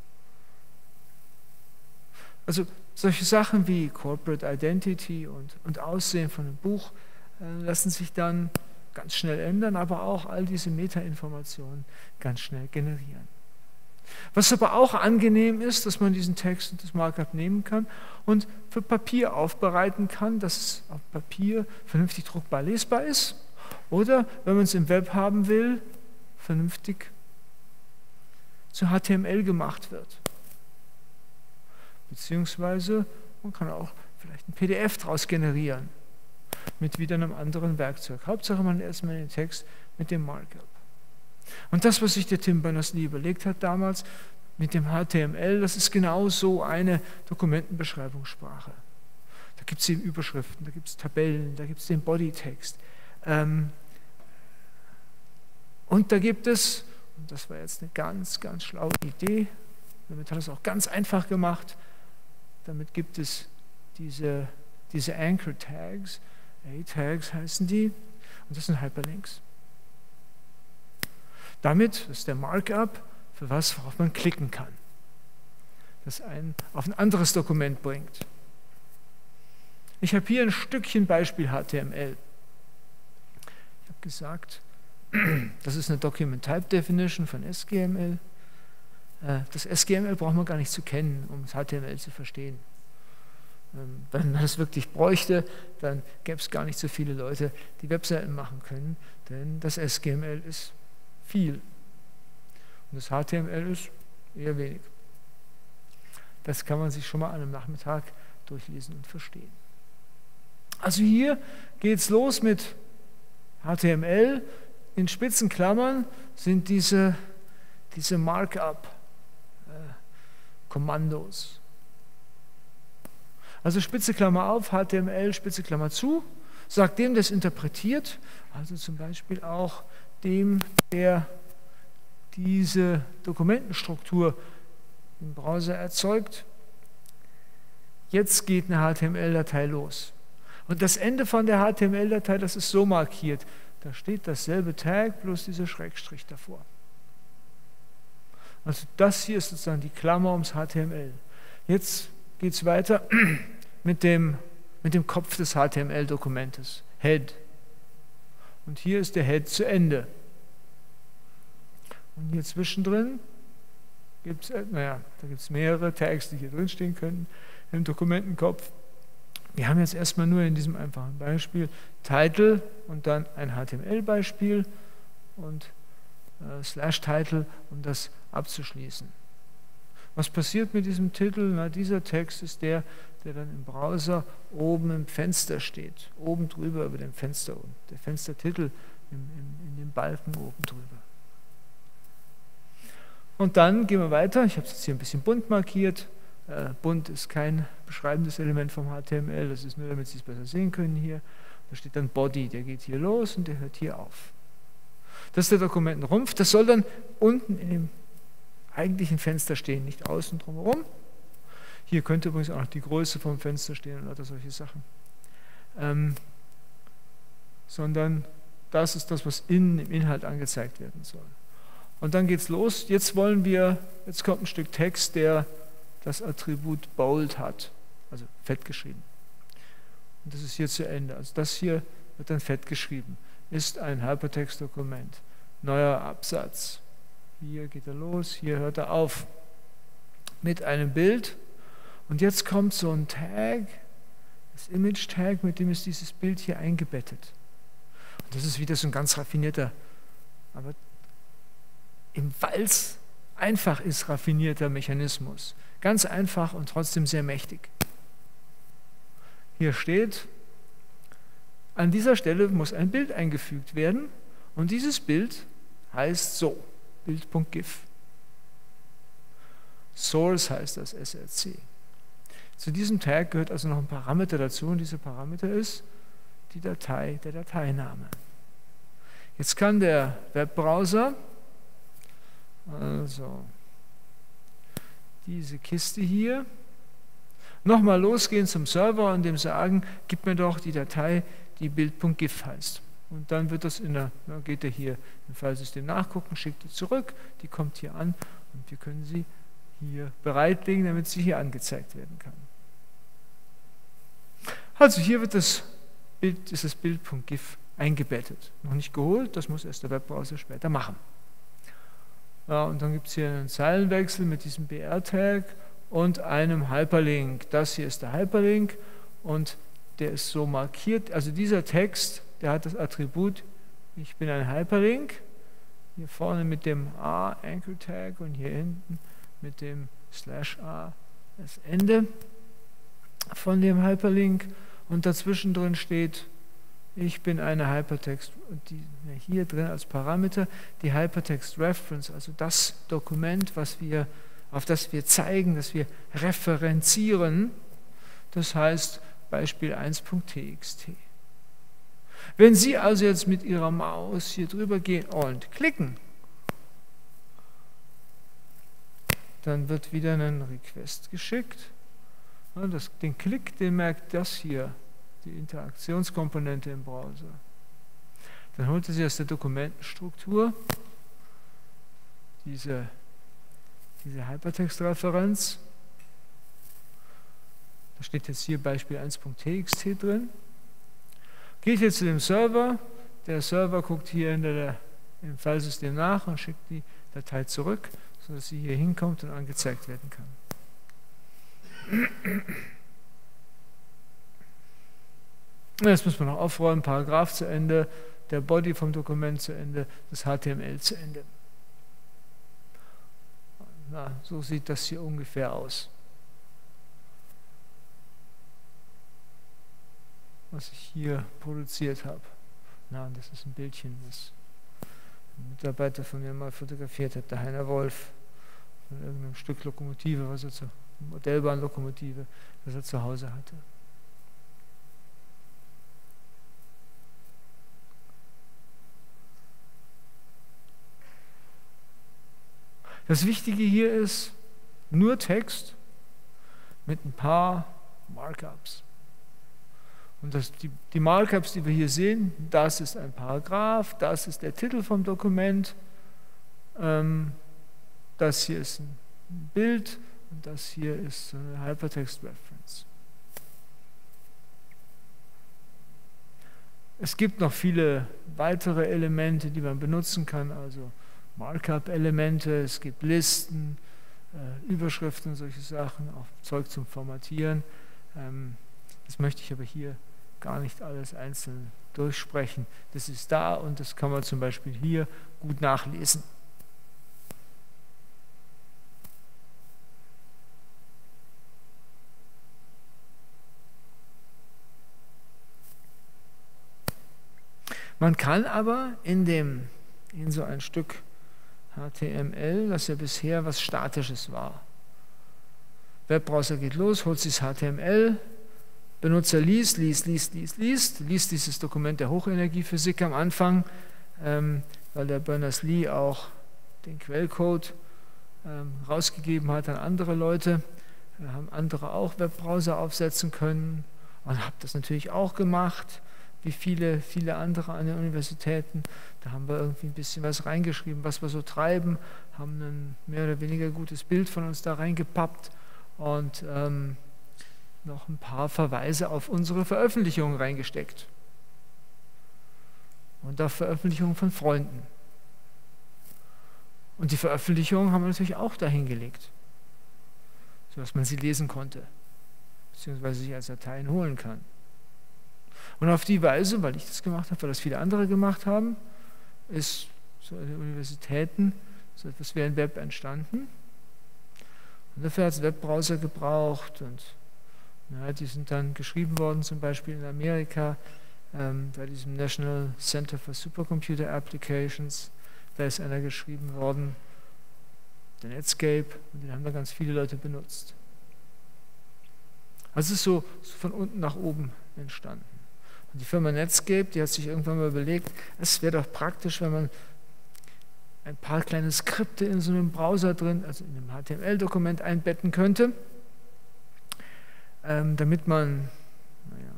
Also solche Sachen wie Corporate Identity und, und Aussehen von einem Buch äh, lassen sich dann ganz schnell ändern, aber auch all diese Metainformationen ganz schnell generieren. Was aber auch angenehm ist, dass man diesen Text und das Markup nehmen kann und für Papier aufbereiten kann, dass es auf Papier vernünftig druckbar lesbar ist oder, wenn man es im Web haben will, vernünftig zu H T M L gemacht wird. Beziehungsweise man kann auch vielleicht ein P D F daraus generieren mit wieder einem anderen Werkzeug. Hauptsache man erstmal den Text mit dem Markup. Und das, was sich der Tim Berners-Lee überlegt hat damals mit dem H T M L, das ist genau so eine Dokumentenbeschreibungssprache. Da gibt es eben Überschriften, da gibt es Tabellen, da gibt es den Bodytext. Ähm, und da gibt es, und das war jetzt eine ganz, ganz schlaue Idee, damit hat er es auch ganz einfach gemacht, damit gibt es diese, diese Anchor Tags, A-Tags heißen die, und das sind Hyperlinks. Damit ist der Markup für was, worauf man klicken kann, das einen auf ein anderes Dokument bringt. Ich habe hier ein Stückchen Beispiel H T M L. Ich habe gesagt, das ist eine Document Type Definition von S G M L. Das S G M L braucht man gar nicht zu kennen, um das H T M L zu verstehen. Wenn man das wirklich bräuchte, dann gäbe es gar nicht so viele Leute, die Webseiten machen können, denn das S G M L ist viel. Und das H T M L ist eher wenig. Das kann man sich schon mal an einem Nachmittag durchlesen und verstehen. Also hier geht es los mit H T M L. In spitzen Klammern sind diese, diese Markup-Kommandos. Also Spitze Klammer auf, H T M L, Spitze Klammer zu, sagt dem, der es interpretiert, also zum Beispiel auch dem, der diese Dokumentenstruktur im Browser erzeugt, jetzt geht eine H T M L-Datei los. Und das Ende von der H T M L-Datei, das ist so markiert, da steht dasselbe Tag, bloß dieser Schrägstrich davor. Also das hier ist sozusagen die Klammer ums H T M L. Jetzt geht es weiter mit dem, mit dem Kopf des H T M L-Dokumentes, Head. Und hier ist der Head zu Ende. Und hier zwischendrin gibt es, naja, da gibt es mehrere Tags, die hier drin stehen können, im Dokumentenkopf. Wir haben jetzt erstmal nur in diesem einfachen Beispiel Title und dann ein H T M L-Beispiel und äh, Slash Title, um das abzuschließen. Was passiert mit diesem Titel? Na, dieser Text ist der, der dann im Browser oben im Fenster steht, oben drüber über dem Fenster und der Fenstertitel im, im, in dem Balken oben drüber. Und dann gehen wir weiter. Ich habe es jetzt hier ein bisschen bunt markiert. Äh, bunt ist kein beschreibendes Element vom H T M L, das ist nur, damit Sie es besser sehen können hier. Da steht dann Body, der geht hier los und der hört hier auf. Das ist der Dokumentenrumpf. Das soll dann unten in dem eigentlichen Fenster stehen, nicht außen drumherum. Hier könnte übrigens auch noch die Größe vom Fenster stehen und lauter solche Sachen. Ähm, sondern das ist das, was innen im Inhalt angezeigt werden soll. Und dann geht's los. Jetzt wollen wir, jetzt kommt ein Stück Text, der das Attribut bold hat, also fett geschrieben. Und das ist hier zu Ende. Also das hier wird dann fett geschrieben. Ist ein Hypertext-Dokument. Neuer Absatz. Hier geht er los, hier hört er auf. Mit einem Bild. Und jetzt kommt so ein Tag, das Image-Tag, mit dem ist dieses Bild hier eingebettet. Und das ist wieder so ein ganz raffinierter, aber weil es einfach ist, raffinierter Mechanismus. Ganz einfach und trotzdem sehr mächtig. Hier steht, an dieser Stelle muss ein Bild eingefügt werden und dieses Bild heißt so, Bild.gif. Source heißt das, S R C. Zu diesem Tag gehört also noch ein Parameter dazu und dieser Parameter ist die Datei, der Dateiname. Jetzt kann der Webbrowser also diese Kiste hier nochmal losgehen zum Server und dem sagen, gib mir doch die Datei, die Bild.gif heißt. Und dann wird das in der, ja, geht er hier im Filesystem nachgucken, schickt die zurück, die kommt hier an und wir können sie hier bereitlegen, damit sie hier angezeigt werden kann. Also hier wird das Bild, ist das Bild.gif eingebettet. Noch nicht geholt, das muss erst der Webbrowser später machen. Ja, und dann gibt es hier einen Zeilenwechsel mit diesem B R-Tag und einem Hyperlink. Das hier ist der Hyperlink und der ist so markiert. Also dieser Text, der hat das Attribut, ich bin ein Hyperlink. Hier vorne mit dem A, Anchor Tag, und hier hinten mit dem Slash A, das Ende von dem Hyperlink. Und dazwischen drin steht, ich bin eine Hypertext, und die, hier drin als Parameter die Hypertext Reference, also das Dokument, was wir, auf das wir zeigen, das wir referenzieren. Das heißt Beispiel eins punkt t x t. Wenn Sie also jetzt mit Ihrer Maus hier drüber gehen und klicken, dann wird wieder ein Request geschickt. Das, den Klick, den merkt das hier, die Interaktionskomponente im Browser. Dann holt er sie aus der Dokumentenstruktur diese, diese Hypertext-Referenz. Da steht jetzt hier Beispiel eins punkt t x t drin. Geht jetzt zu dem Server. Der Server guckt hier in der, im Filesystem nach und schickt die Datei zurück, sodass sie hier hinkommt und angezeigt werden kann. Jetzt muss man noch aufräumen, Paragraph zu Ende, der Body vom Dokument zu Ende, das H T M L zu Ende. Na, so sieht das hier ungefähr aus. Was ich hier produziert habe. Na, das ist ein Bildchen, das ein Mitarbeiter von mir mal fotografiert hat, der Heiner Wolf, von irgendeinem Stück Lokomotive, was er zu, Modellbahnlokomotive, das er zu Hause hatte. Das Wichtige hier ist nur Text mit ein paar Markups. Und das, die, die Markups, die wir hier sehen, das ist ein Paragraph, das ist der Titel vom Dokument, ähm, das hier ist ein Bild und das hier ist so eine Hypertext Reference. Es gibt noch viele weitere Elemente, die man benutzen kann, also Markup-Elemente, es gibt Listen, äh, Überschriften, solche Sachen, auch Zeug zum Formatieren. Ähm, das möchte ich aber hier gar nicht alles einzeln durchsprechen. Das ist da und das kann man zum Beispiel hier gut nachlesen. Man kann aber in, dem, in so ein Stück H T M L, das ja bisher was Statisches war. Webbrowser geht los, holt sich das H T M L, Benutzer liest, liest, liest, liest, liest, liest dieses Dokument der Hochenergiephysik am Anfang, ähm, weil der Berners-Lee auch den Quellcode ähm, rausgegeben hat an andere Leute. Da haben andere auch Webbrowser aufsetzen können und habe das natürlich auch gemacht, wie viele, viele andere an den Universitäten. Da haben wir irgendwie ein bisschen was reingeschrieben, was wir so treiben, haben ein mehr oder weniger gutes Bild von uns da reingepappt und ähm, noch ein paar Verweise auf unsere Veröffentlichungen reingesteckt. Und auf Veröffentlichungen von Freunden. Und die Veröffentlichungen haben wir natürlich auch dahingelegt, sodass man sie lesen konnte, beziehungsweise sich als Dateien holen kann. Und auf die Weise, weil ich das gemacht habe, weil das viele andere gemacht haben, ist so an den Universitäten so etwas wie ein Web entstanden. Und dafür hat es Webbrowser gebraucht und ja, die sind dann geschrieben worden, zum Beispiel in Amerika, ähm, bei diesem National Center for Supercomputer Applications. Da ist einer geschrieben worden, der Netscape, und den haben da ganz viele Leute benutzt. Also es ist so, so von unten nach oben entstanden. Und die Firma Netscape, die hat sich irgendwann mal überlegt, es wäre doch praktisch, wenn man ein paar kleine Skripte in so einem Browser drin, also in einem H T M L-Dokument einbetten könnte, ähm, damit man naja,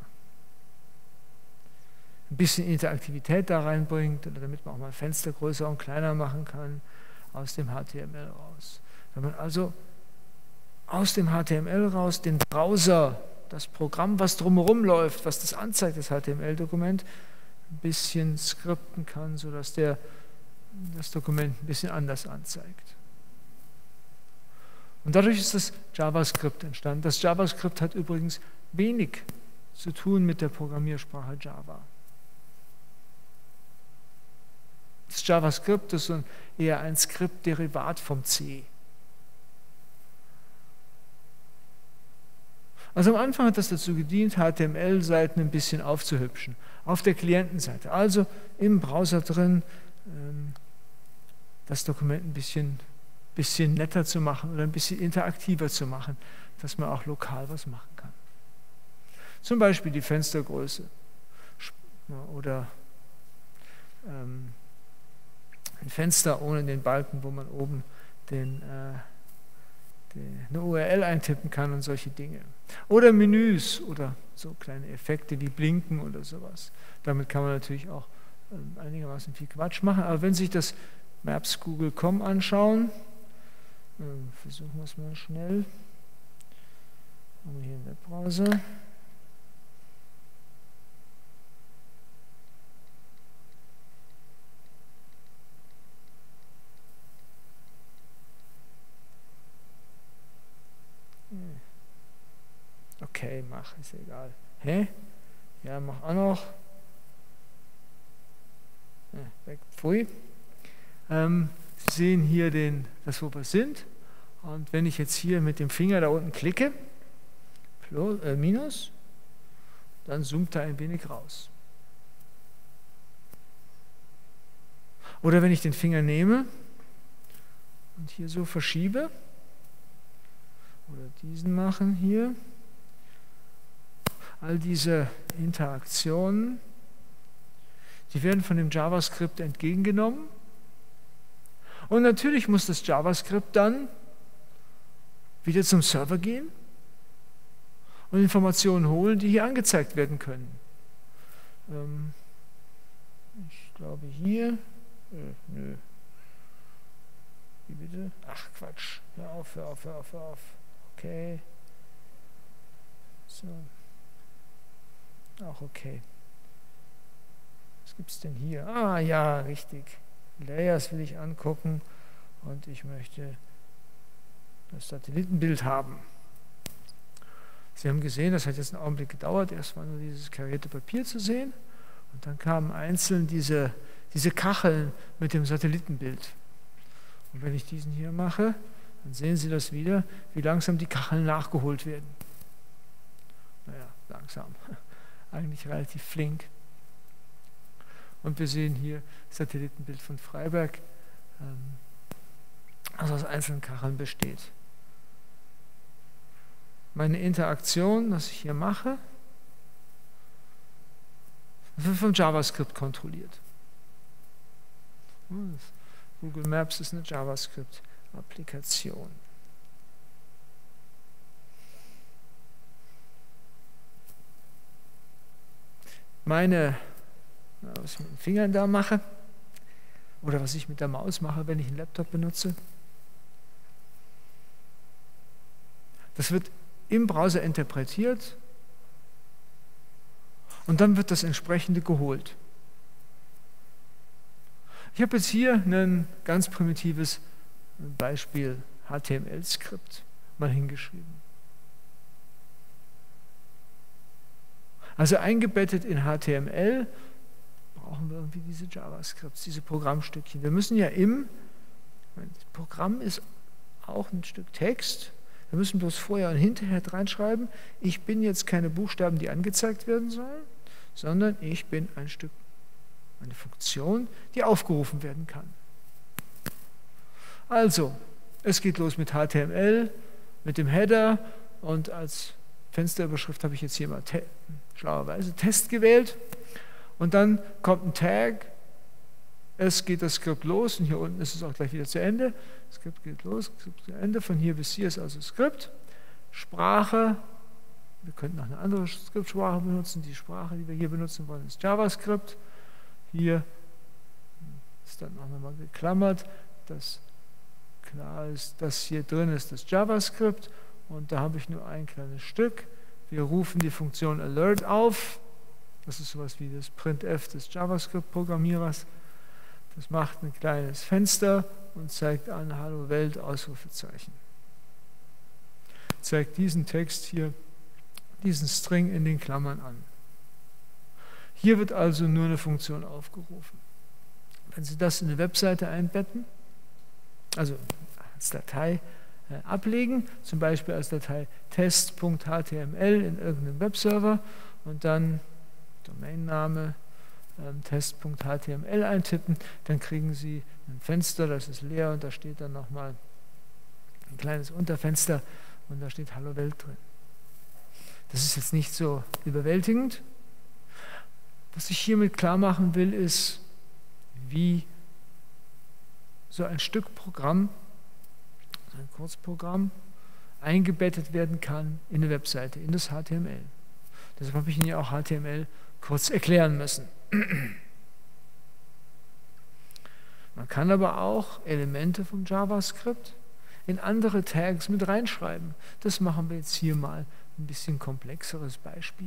ein bisschen Interaktivität da reinbringt oder damit man auch mal Fenster größer und kleiner machen kann aus dem H T M L raus. Wenn man also aus dem H T M L raus den Browser, das Programm, was drumherum läuft, was das anzeigt, das H T M L-Dokument, ein bisschen skripten kann, sodass der das Dokument ein bisschen anders anzeigt. Und dadurch ist das JavaScript entstanden. Das JavaScript hat übrigens wenig zu tun mit der Programmiersprache Java. Das JavaScript ist so ein, eher ein Skriptderivat vom C. Also am Anfang hat das dazu gedient, H T M L-Seiten ein bisschen aufzuhübschen. Auf der Klientenseite, also im Browser drin, ähm, das Dokument ein bisschen, bisschen netter zu machen oder ein bisschen interaktiver zu machen, dass man auch lokal was machen kann. Zum Beispiel die Fenstergröße oder ähm, ein Fenster ohne den Balken, wo man oben den, äh, den, eine U R L eintippen kann und solche Dinge. Oder Menüs oder so kleine Effekte wie Blinken oder sowas. Damit kann man natürlich auch ähm, einigermaßen viel Quatsch machen. Aber wenn Sie sich das Maps Google Punkt com anschauen, ähm, versuchen wir es mal schnell. Haben wir hier einen Webbrowser. Okay, mach, ist egal. Hä? Ja, mach auch noch. Ja, weg, pfui. Ähm, Sie sehen hier den, das, wo wir sind. Und wenn ich jetzt hier mit dem Finger da unten klicke, plus, äh, minus, dann zoomt er ein wenig raus. Oder wenn ich den Finger nehme und hier so verschiebe, oder diesen machen hier, all diese Interaktionen, die werden von dem JavaScript entgegengenommen. Und natürlich muss das JavaScript dann wieder zum Server gehen und Informationen holen, die hier angezeigt werden können. Ähm, ich glaube hier, äh, nö, wie bitte? Ach Quatsch, hör auf, hör auf, hör auf, hör auf. Okay. So. Auch okay. Was gibt es denn hier? Ah ja, richtig. Layers will ich angucken und ich möchte das Satellitenbild haben. Sie haben gesehen, das hat jetzt einen Augenblick gedauert. Erst war nur dieses karierte Papier zu sehen und dann kamen einzeln diese, diese Kacheln mit dem Satellitenbild. Und wenn ich diesen hier mache, dann sehen Sie das wieder, wie langsam die Kacheln nachgeholt werden. Naja, langsam. Eigentlich relativ flink. Und wir sehen hier das Satellitenbild von Freiberg, ähm, also aus einzelnen Kacheln besteht. Meine Interaktion, was ich hier mache, wird vom JavaScript kontrolliert. Google Maps ist eine JavaScript-Applikation. Meine, was ich mit den Fingern da mache, oder was ich mit der Maus mache, wenn ich einen Laptop benutze, das wird im Browser interpretiert und dann wird das entsprechende geholt. Ich habe jetzt hier ein ganz primitives Beispiel H T M L-Skript mal hingeschrieben. Also eingebettet in H T M L brauchen wir irgendwie diese JavaScripts, diese Programmstückchen. Wir müssen ja im, das Programm ist auch ein Stück Text, wir müssen bloß vorher und hinterher reinschreiben, ich bin jetzt keine Buchstaben, die angezeigt werden sollen, sondern ich bin ein Stück, eine Funktion, die aufgerufen werden kann. Also, es geht los mit H T M L, mit dem Header und als Fensterüberschrift habe ich jetzt hier mal te schlauerweise Test gewählt und dann kommt ein Tag, es geht das Skript los und hier unten ist es auch gleich wieder zu Ende. Das Skript geht los, Skript zu Ende, von hier bis hier ist also Skript. Sprache, wir könnten auch eine andere Skriptsprache benutzen, die Sprache, die wir hier benutzen wollen, ist JavaScript. Hier ist dann auch nochmal geklammert, dass klar ist, das hier drin ist das JavaScript und da habe ich nur ein kleines Stück. Wir rufen die Funktion Alert auf, das ist sowas wie das Printf des JavaScript-Programmierers. Das macht ein kleines Fenster und zeigt an Hallo Welt, Ausrufezeichen. Zeigt diesen Text hier, diesen String in den Klammern an. Hier wird also nur eine Funktion aufgerufen. Wenn Sie das in eine Webseite einbetten, also als Datei äh, ablegen, zum Beispiel als Datei test punkt h t m l in irgendeinem Webserver und dann Domainname ähm, test punkt h t m l eintippen, dann kriegen Sie ein Fenster, das ist leer und da steht dann nochmal ein kleines Unterfenster und da steht Hallo Welt drin. Das ist jetzt nicht so überwältigend. Was ich hiermit klar machen will, ist, wie so ein Stück Programm, so ein Kurzprogramm, eingebettet werden kann in eine Webseite, in das H T M L. Deshalb habe ich Ihnen ja auch H T M L kurz erklären müssen. Man kann aber auch Elemente vom JavaScript in andere Tags mit reinschreiben. Das machen wir jetzt hier mal ein bisschen komplexeres Beispiel.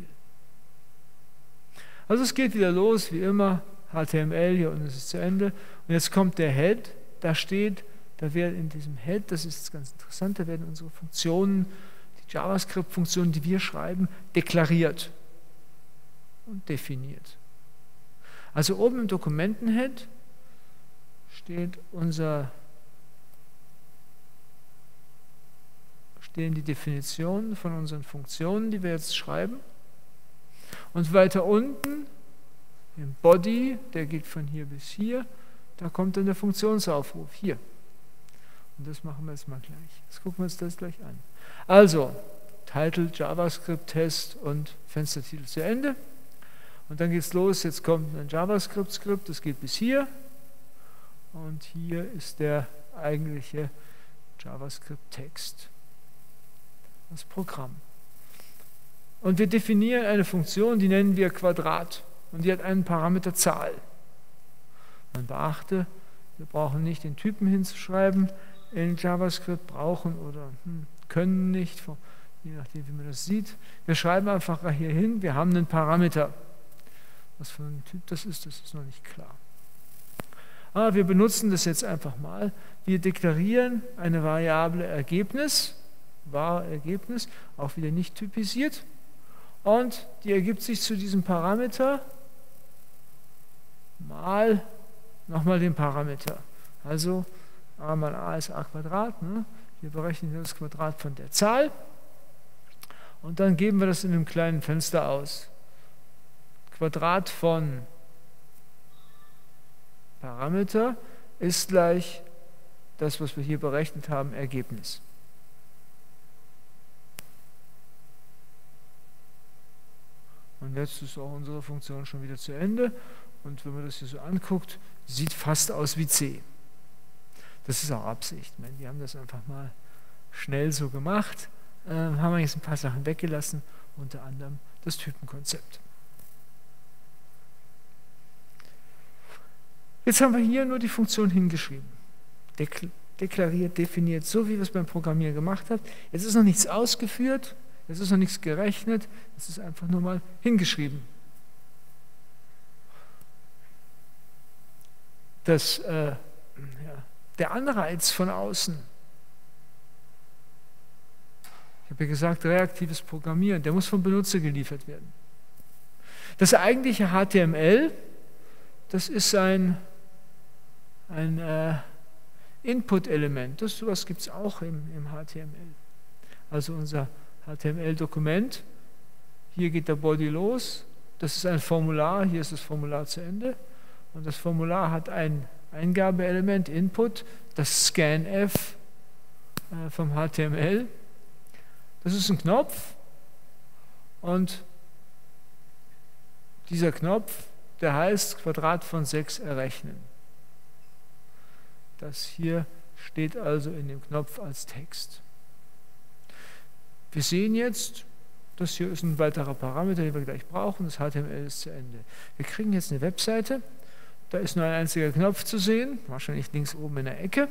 Also es geht wieder los, wie immer, H T M L, hier unten ist es zu Ende. Und jetzt kommt der Head, da steht, da werden in diesem Head, das ist ganz interessant, da werden unsere Funktionen, die JavaScript-Funktionen, die wir schreiben, deklariert und definiert. Also oben im Dokumenten-Head steht unser, stehen die Definitionen von unseren Funktionen, die wir jetzt schreiben. Und weiter unten im Body, der geht von hier bis hier, da kommt dann der Funktionsaufruf, hier. Und das machen wir jetzt mal gleich. Jetzt gucken wir uns das gleich an. Also, Title, JavaScript, Test und Fenstertitel zu Ende. Und dann geht es los, jetzt kommt ein JavaScript-Skript, das geht bis hier. Und hier ist der eigentliche JavaScript-Text, das Programm. Und wir definieren eine Funktion, die nennen wir Quadrat. Und die hat einen Parameter Zahl. Man beachte, wir brauchen nicht den Typen hinzuschreiben in JavaScript, brauchen oder hm, können nicht, je nachdem, wie man das sieht. Wir schreiben einfach hier hin, wir haben einen Parameter. Was für ein Typ das ist, das ist noch nicht klar. Aber wir benutzen das jetzt einfach mal. Wir deklarieren eine Variable Ergebnis, war Ergebnis, auch wieder nicht typisiert. Und die ergibt sich zu diesem Parameter mal nochmal den Parameter. Also a mal a ist a Quadrat. Ne? Hier berechnen wir das Quadrat von der Zahl. Und dann geben wir das in einem kleinen Fenster aus. Quadrat von Parameter ist gleich das, was wir hier berechnet haben, Ergebnis. Und jetzt ist auch unsere Funktion schon wieder zu Ende. Und wenn man das hier so anguckt, sieht fast aus wie C. Das ist auch Absicht. Ich meine, wir haben das einfach mal schnell so gemacht, äh, haben wir jetzt ein paar Sachen weggelassen, unter anderem das Typenkonzept. Jetzt haben wir hier nur die Funktion hingeschrieben. Dekl- deklariert, definiert, so wie wir es beim Programmieren gemacht haben. Jetzt ist noch nichts ausgeführt. Es ist noch nichts gerechnet, es ist einfach nur mal hingeschrieben. Das, äh, ja, der Anreiz von außen, ich habe ja gesagt, reaktives Programmieren, der muss vom Benutzer geliefert werden. Das eigentliche H T M L, das ist ein, ein äh, Input-Element, das sowas gibt es auch im, im H T M L. Also unser H T M L-Dokument. Hier geht der Body los. Das ist ein Formular. Hier ist das Formular zu Ende. Und das Formular hat ein Eingabeelement, Input, das scanf äh, vom H T M L. Das ist ein Knopf. Und dieser Knopf, der heißt Quadrat von sechs errechnen. Das hier steht also in dem Knopf als Text. Wir sehen jetzt, das hier ist ein weiterer Parameter, den wir gleich brauchen, das H T M L ist zu Ende. Wir kriegen jetzt eine Webseite, da ist nur ein einziger Knopf zu sehen, wahrscheinlich links oben in der Ecke.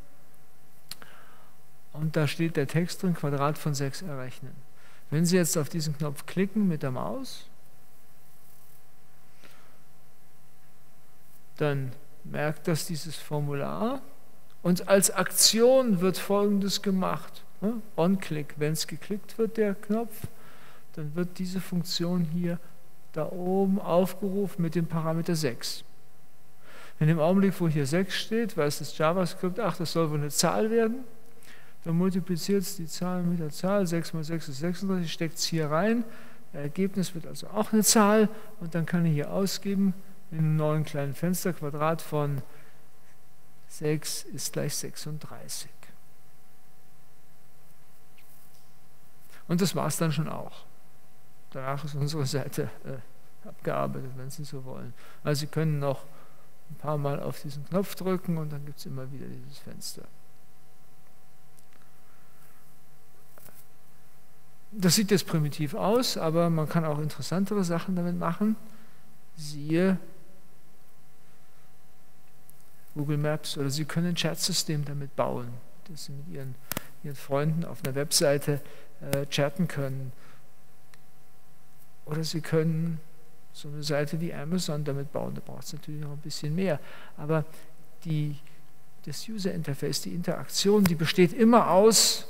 Und da steht der Text drin, Quadrat von sechs errechnen. Wenn Sie jetzt auf diesen Knopf klicken mit der Maus, dann merkt das dieses Formular und als Aktion wird Folgendes gemacht. On-Click, wenn es geklickt wird, der Knopf, dann wird diese Funktion hier da oben aufgerufen mit dem Parameter sechs. In dem Augenblick, wo hier sechs steht, weiß das JavaScript, ach, das soll wohl eine Zahl werden, dann multipliziert es die Zahl mit der Zahl, sechs mal sechs ist sechsunddreißig, steckt es hier rein, das Ergebnis wird also auch eine Zahl und dann kann ich hier ausgeben, in einem neuen kleinen Fenster, Quadrat von sechs ist gleich sechsunddreißig. Und das war es dann schon auch. Danach ist unsere Seite äh, abgearbeitet, wenn Sie so wollen. Also Sie können noch ein paar Mal auf diesen Knopf drücken und dann gibt es immer wieder dieses Fenster. Das sieht jetzt primitiv aus, aber man kann auch interessantere Sachen damit machen. Siehe Google Maps oder Sie können ein Chatsystem damit bauen, dass Sie mit Ihren, Ihren Freunden auf einer Webseite äh, chatten können. Oder Sie können so eine Seite wie Amazon damit bauen, da braucht es natürlich noch ein bisschen mehr. Aber die, das User Interface, die Interaktion, die besteht immer aus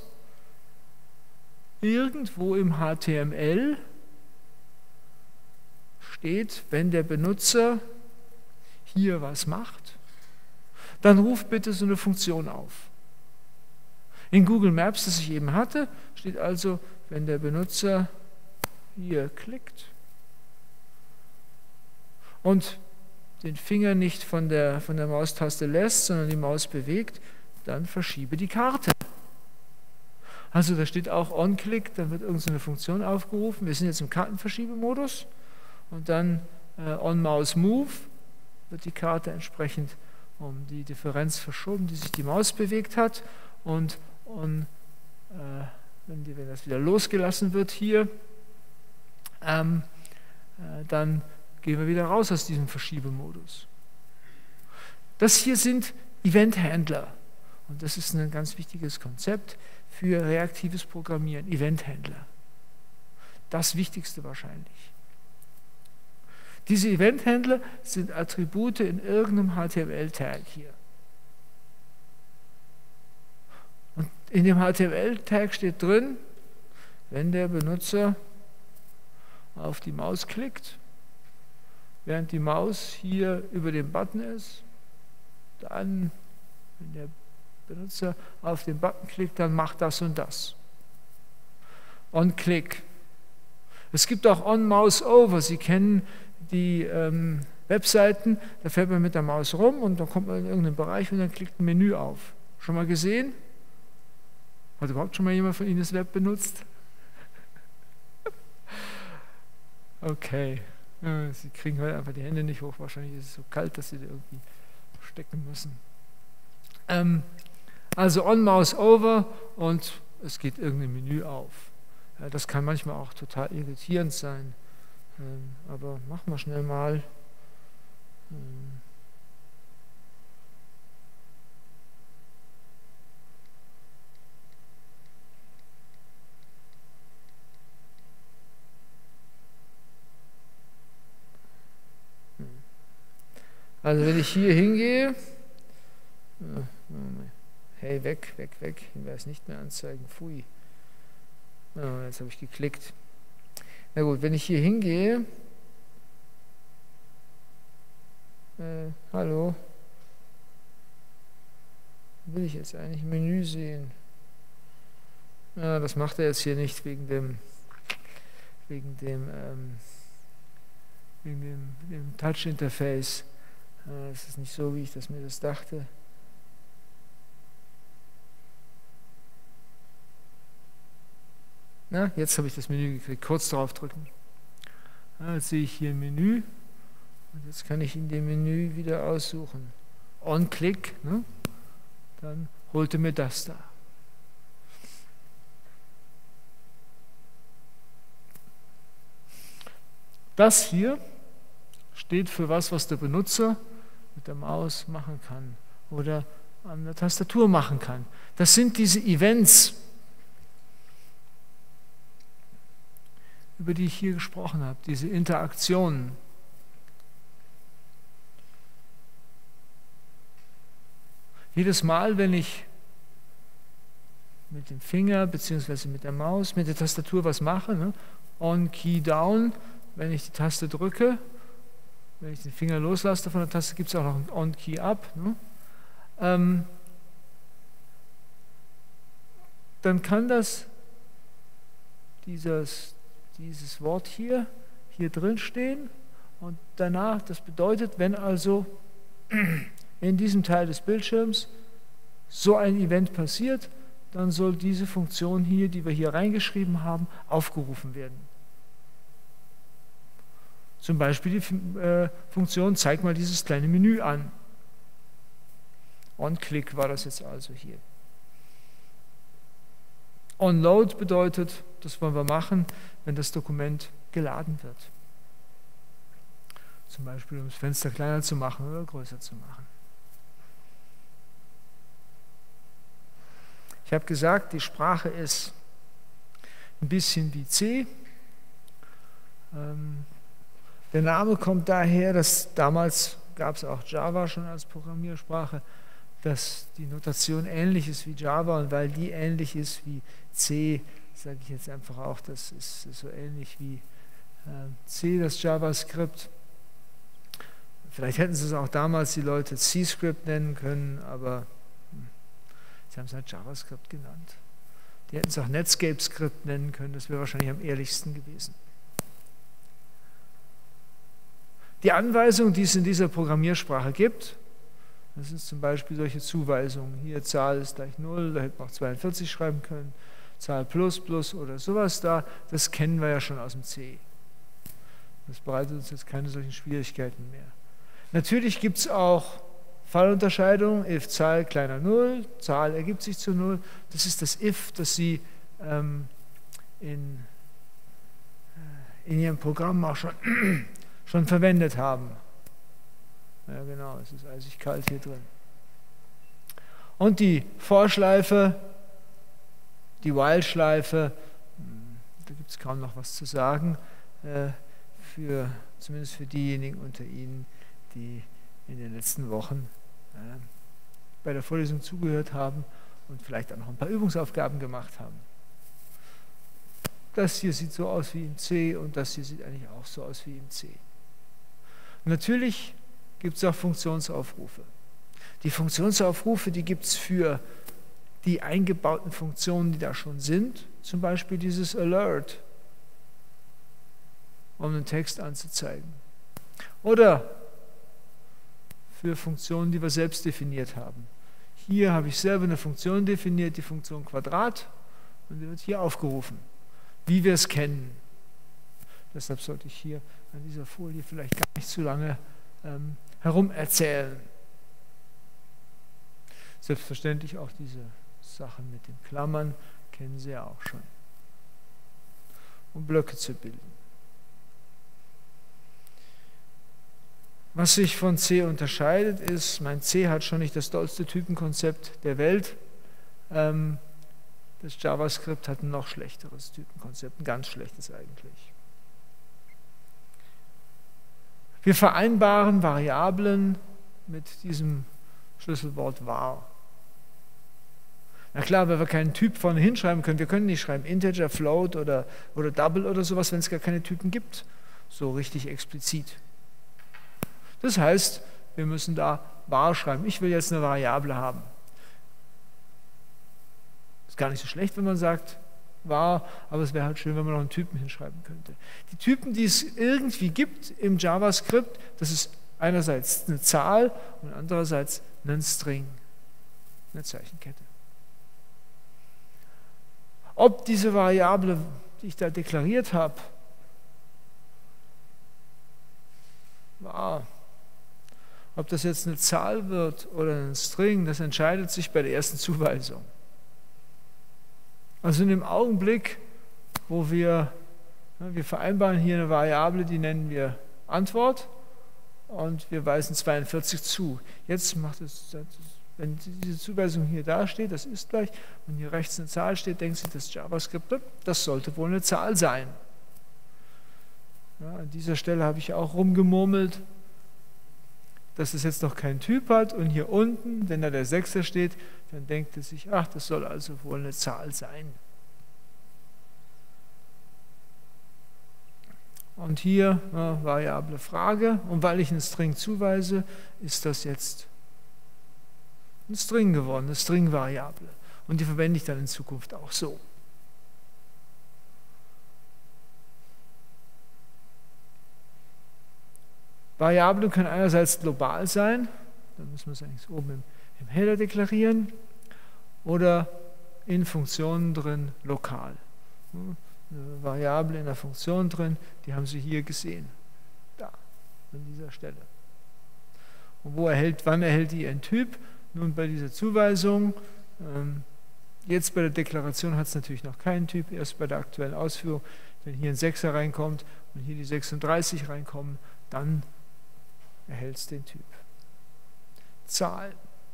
irgendwo im H T M L steht, wenn der Benutzer hier was macht, dann ruft bitte so eine Funktion auf. In Google Maps, das ich eben hatte, steht also, wenn der Benutzer hier klickt und den Finger nicht von der, von der Maustaste lässt, sondern die Maus bewegt, dann verschiebe die Karte. Also da steht auch On-Click, dann wird irgendeine Funktion aufgerufen. Wir sind jetzt im Kartenverschiebemodus und dann äh, On-Mouse-Move wird die Karte entsprechend um die Differenz verschoben, die sich die Maus bewegt hat. Und on, äh, wenn, die, wenn das wieder losgelassen wird hier, ähm, äh, dann gehen wir wieder raus aus diesem Verschiebemodus. Das hier sind Event-Handler. Und das ist ein ganz wichtiges Konzept für reaktives Programmieren, Event-Handler. Das Wichtigste wahrscheinlich. Diese Event-Handler sind Attribute in irgendeinem H T M L-Tag hier. Und in dem H T M L-Tag steht drin, wenn der Benutzer auf die Maus klickt, während die Maus hier über dem Button ist, dann, wenn der Benutzer auf den Button klickt, dann macht das und das. On-Click. Es gibt auch On-Mouse-Over. Sie kennen die ähm, Webseiten, da fährt man mit der Maus rum und dann kommt man in irgendeinen Bereich und dann klickt ein Menü auf. Schon mal gesehen? Hat überhaupt schon mal jemand von Ihnen das Web benutzt? Okay. Ja, Sie kriegen heute einfach die Hände nicht hoch. Wahrscheinlich ist es so kalt, dass Sie da irgendwie stecken müssen. Ähm, also On-Mouse-Over und es geht irgendein Menü auf. Ja, das kann manchmal auch total irritierend sein. Ähm, aber machen wir schnell mal. Ähm, Also wenn ich hier hingehe, hey, weg, weg, weg, Hinweis nicht mehr anzeigen, pfui. Oh, jetzt habe ich geklickt. Na gut, wenn ich hier hingehe, äh, hallo, will ich jetzt eigentlich ein Menü sehen? Ja, das macht er jetzt hier nicht wegen dem, wegen dem, ähm, wegen dem, dem Touch-Interface. Das ist nicht so, wie ich das mir das dachte. Na, jetzt habe ich das Menü gekriegt. Kurz drauf drücken. Ja, jetzt sehe ich hier ein Menü. Und jetzt kann ich in dem Menü wieder aussuchen. On-Click. Ne? Dann holte mir das da. Das hier steht für was, was der Benutzer mit der Maus machen kann oder an der Tastatur machen kann. Das sind diese Events, über die ich hier gesprochen habe, diese Interaktionen. Jedes Mal, wenn ich mit dem Finger bzw. mit der Maus, mit der Tastatur was mache, ne? On, Key, Down, wenn ich die Taste drücke, wenn ich den Finger loslasse von der Taste, gibt es auch noch ein On, Key, Up. Ne? Ähm, dann kann das, dieses, dieses Wort hier, hier drin stehen und danach, das bedeutet, wenn also in diesem Teil des Bildschirms so ein Event passiert, dann soll diese Funktion hier, die wir hier reingeschrieben haben, aufgerufen werden. Zum Beispiel die äh, Funktion, zeig mal dieses kleine Menü an. On-Click war das jetzt also hier. On-Load bedeutet, das wollen wir machen, wenn das Dokument geladen wird. Zum Beispiel, um das Fenster kleiner zu machen oder größer zu machen. Ich habe gesagt, die Sprache ist ein bisschen wie C. Ähm, der Name kommt daher, dass damals gab es auch Java schon als Programmiersprache, dass die Notation ähnlich ist wie Java und weil die ähnlich ist wie C, sage ich jetzt einfach auch, das ist so ähnlich wie äh, C, das JavaScript. Vielleicht hätten sie es auch damals die Leute C-Script nennen können, aber sie haben es halt JavaScript genannt. Die hätten es auch Netscape-Script nennen können, das wäre wahrscheinlich am ehrlichsten gewesen. Die Anweisung, die es in dieser Programmiersprache gibt, das sind zum Beispiel solche Zuweisungen. Hier Zahl ist gleich null, da hätte man auch zweiundvierzig schreiben können, Zahl plus plus oder sowas da, das kennen wir ja schon aus dem C. Das bereitet uns jetzt keine solchen Schwierigkeiten mehr. Natürlich gibt es auch Fallunterscheidung, if Zahl kleiner null, Zahl ergibt sich zu null. Das ist das if, das Sie ähm, in, in Ihrem Programm auch schon, schon verwendet haben. Ja genau, es ist eisig kalt hier drin. Und die For-Schleife, die While-Schleife, da gibt es kaum noch was zu sagen, äh, für, zumindest für diejenigen unter Ihnen, die in den letzten Wochen äh, bei der Vorlesung zugehört haben und vielleicht auch noch ein paar Übungsaufgaben gemacht haben. Das hier sieht so aus wie im C und das hier sieht eigentlich auch so aus wie im C. Und natürlich gibt es auch Funktionsaufrufe. Die Funktionsaufrufe, die gibt es für die eingebauten Funktionen, die da schon sind, zum Beispiel dieses Alert, um den Text anzuzeigen. Oder für Funktionen, die wir selbst definiert haben. Hier habe ich selber eine Funktion definiert, die Funktion Quadrat, und die wird hier aufgerufen, wie wir es kennen. Deshalb sollte ich hier an dieser Folie vielleicht gar nicht zu lange ähm, herum erzählen. Selbstverständlich auch diese Sachen mit den Klammern kennen Sie ja auch schon, um Blöcke zu bilden. Was sich von C unterscheidet, ist, mein C hat schon nicht das tollste Typenkonzept der Welt. Ähm, das JavaScript hat ein noch schlechteres Typenkonzept, ein ganz schlechtes eigentlich. Wir vereinbaren Variablen mit diesem Schlüsselwort var. Na klar, weil wir keinen Typ vorne hinschreiben können, wir können nicht schreiben Integer, Float oder, oder Double oder sowas, wenn es gar keine Typen gibt, so richtig explizit. Das heißt, wir müssen da var schreiben. Ich will jetzt eine Variable haben. Ist gar nicht so schlecht, wenn man sagt var, aber es wäre halt schön, wenn man noch einen Typen hinschreiben könnte. Die Typen, die es irgendwie gibt im JavaScript, das ist einerseits eine Zahl und andererseits ein String, eine Zeichenkette. Ob diese Variable, die ich da deklariert habe, var, ob das jetzt eine Zahl wird oder ein String, das entscheidet sich bei der ersten Zuweisung. Also in dem Augenblick, wo wir, wir vereinbaren hier eine Variable, die nennen wir Antwort und wir weisen zweiundvierzig zu. Jetzt macht es, wenn diese Zuweisung hier da steht, das ist gleich, und hier rechts eine Zahl steht, denkt sich das JavaScript, das sollte wohl eine Zahl sein. Ja, an dieser Stelle habe ich auch rumgemurmelt. dass es jetzt noch keinen Typ hat und hier unten, wenn da der Sechser steht, dann denkt es sich, ach, das soll also wohl eine Zahl sein. Und hier ja, Variable Frage, und weil ich einen String zuweise, ist das jetzt ein String geworden, eine String-Variable. Und die verwende ich dann in Zukunft auch so. Variablen können einerseits global sein, dann müssen wir es eigentlich oben im, im Header deklarieren, oder in Funktionen drin lokal. Eine Variable in der Funktion drin, die haben Sie hier gesehen, da, an dieser Stelle. Und wo erhält, wann erhält die einen Typ? Nun bei dieser Zuweisung, ähm, jetzt bei der Deklaration hat es natürlich noch keinen Typ, erst bei der aktuellen Ausführung, wenn hier ein Sechser reinkommt und hier die sechsunddreißig reinkommen, dann erhält es den Typ. Zahl.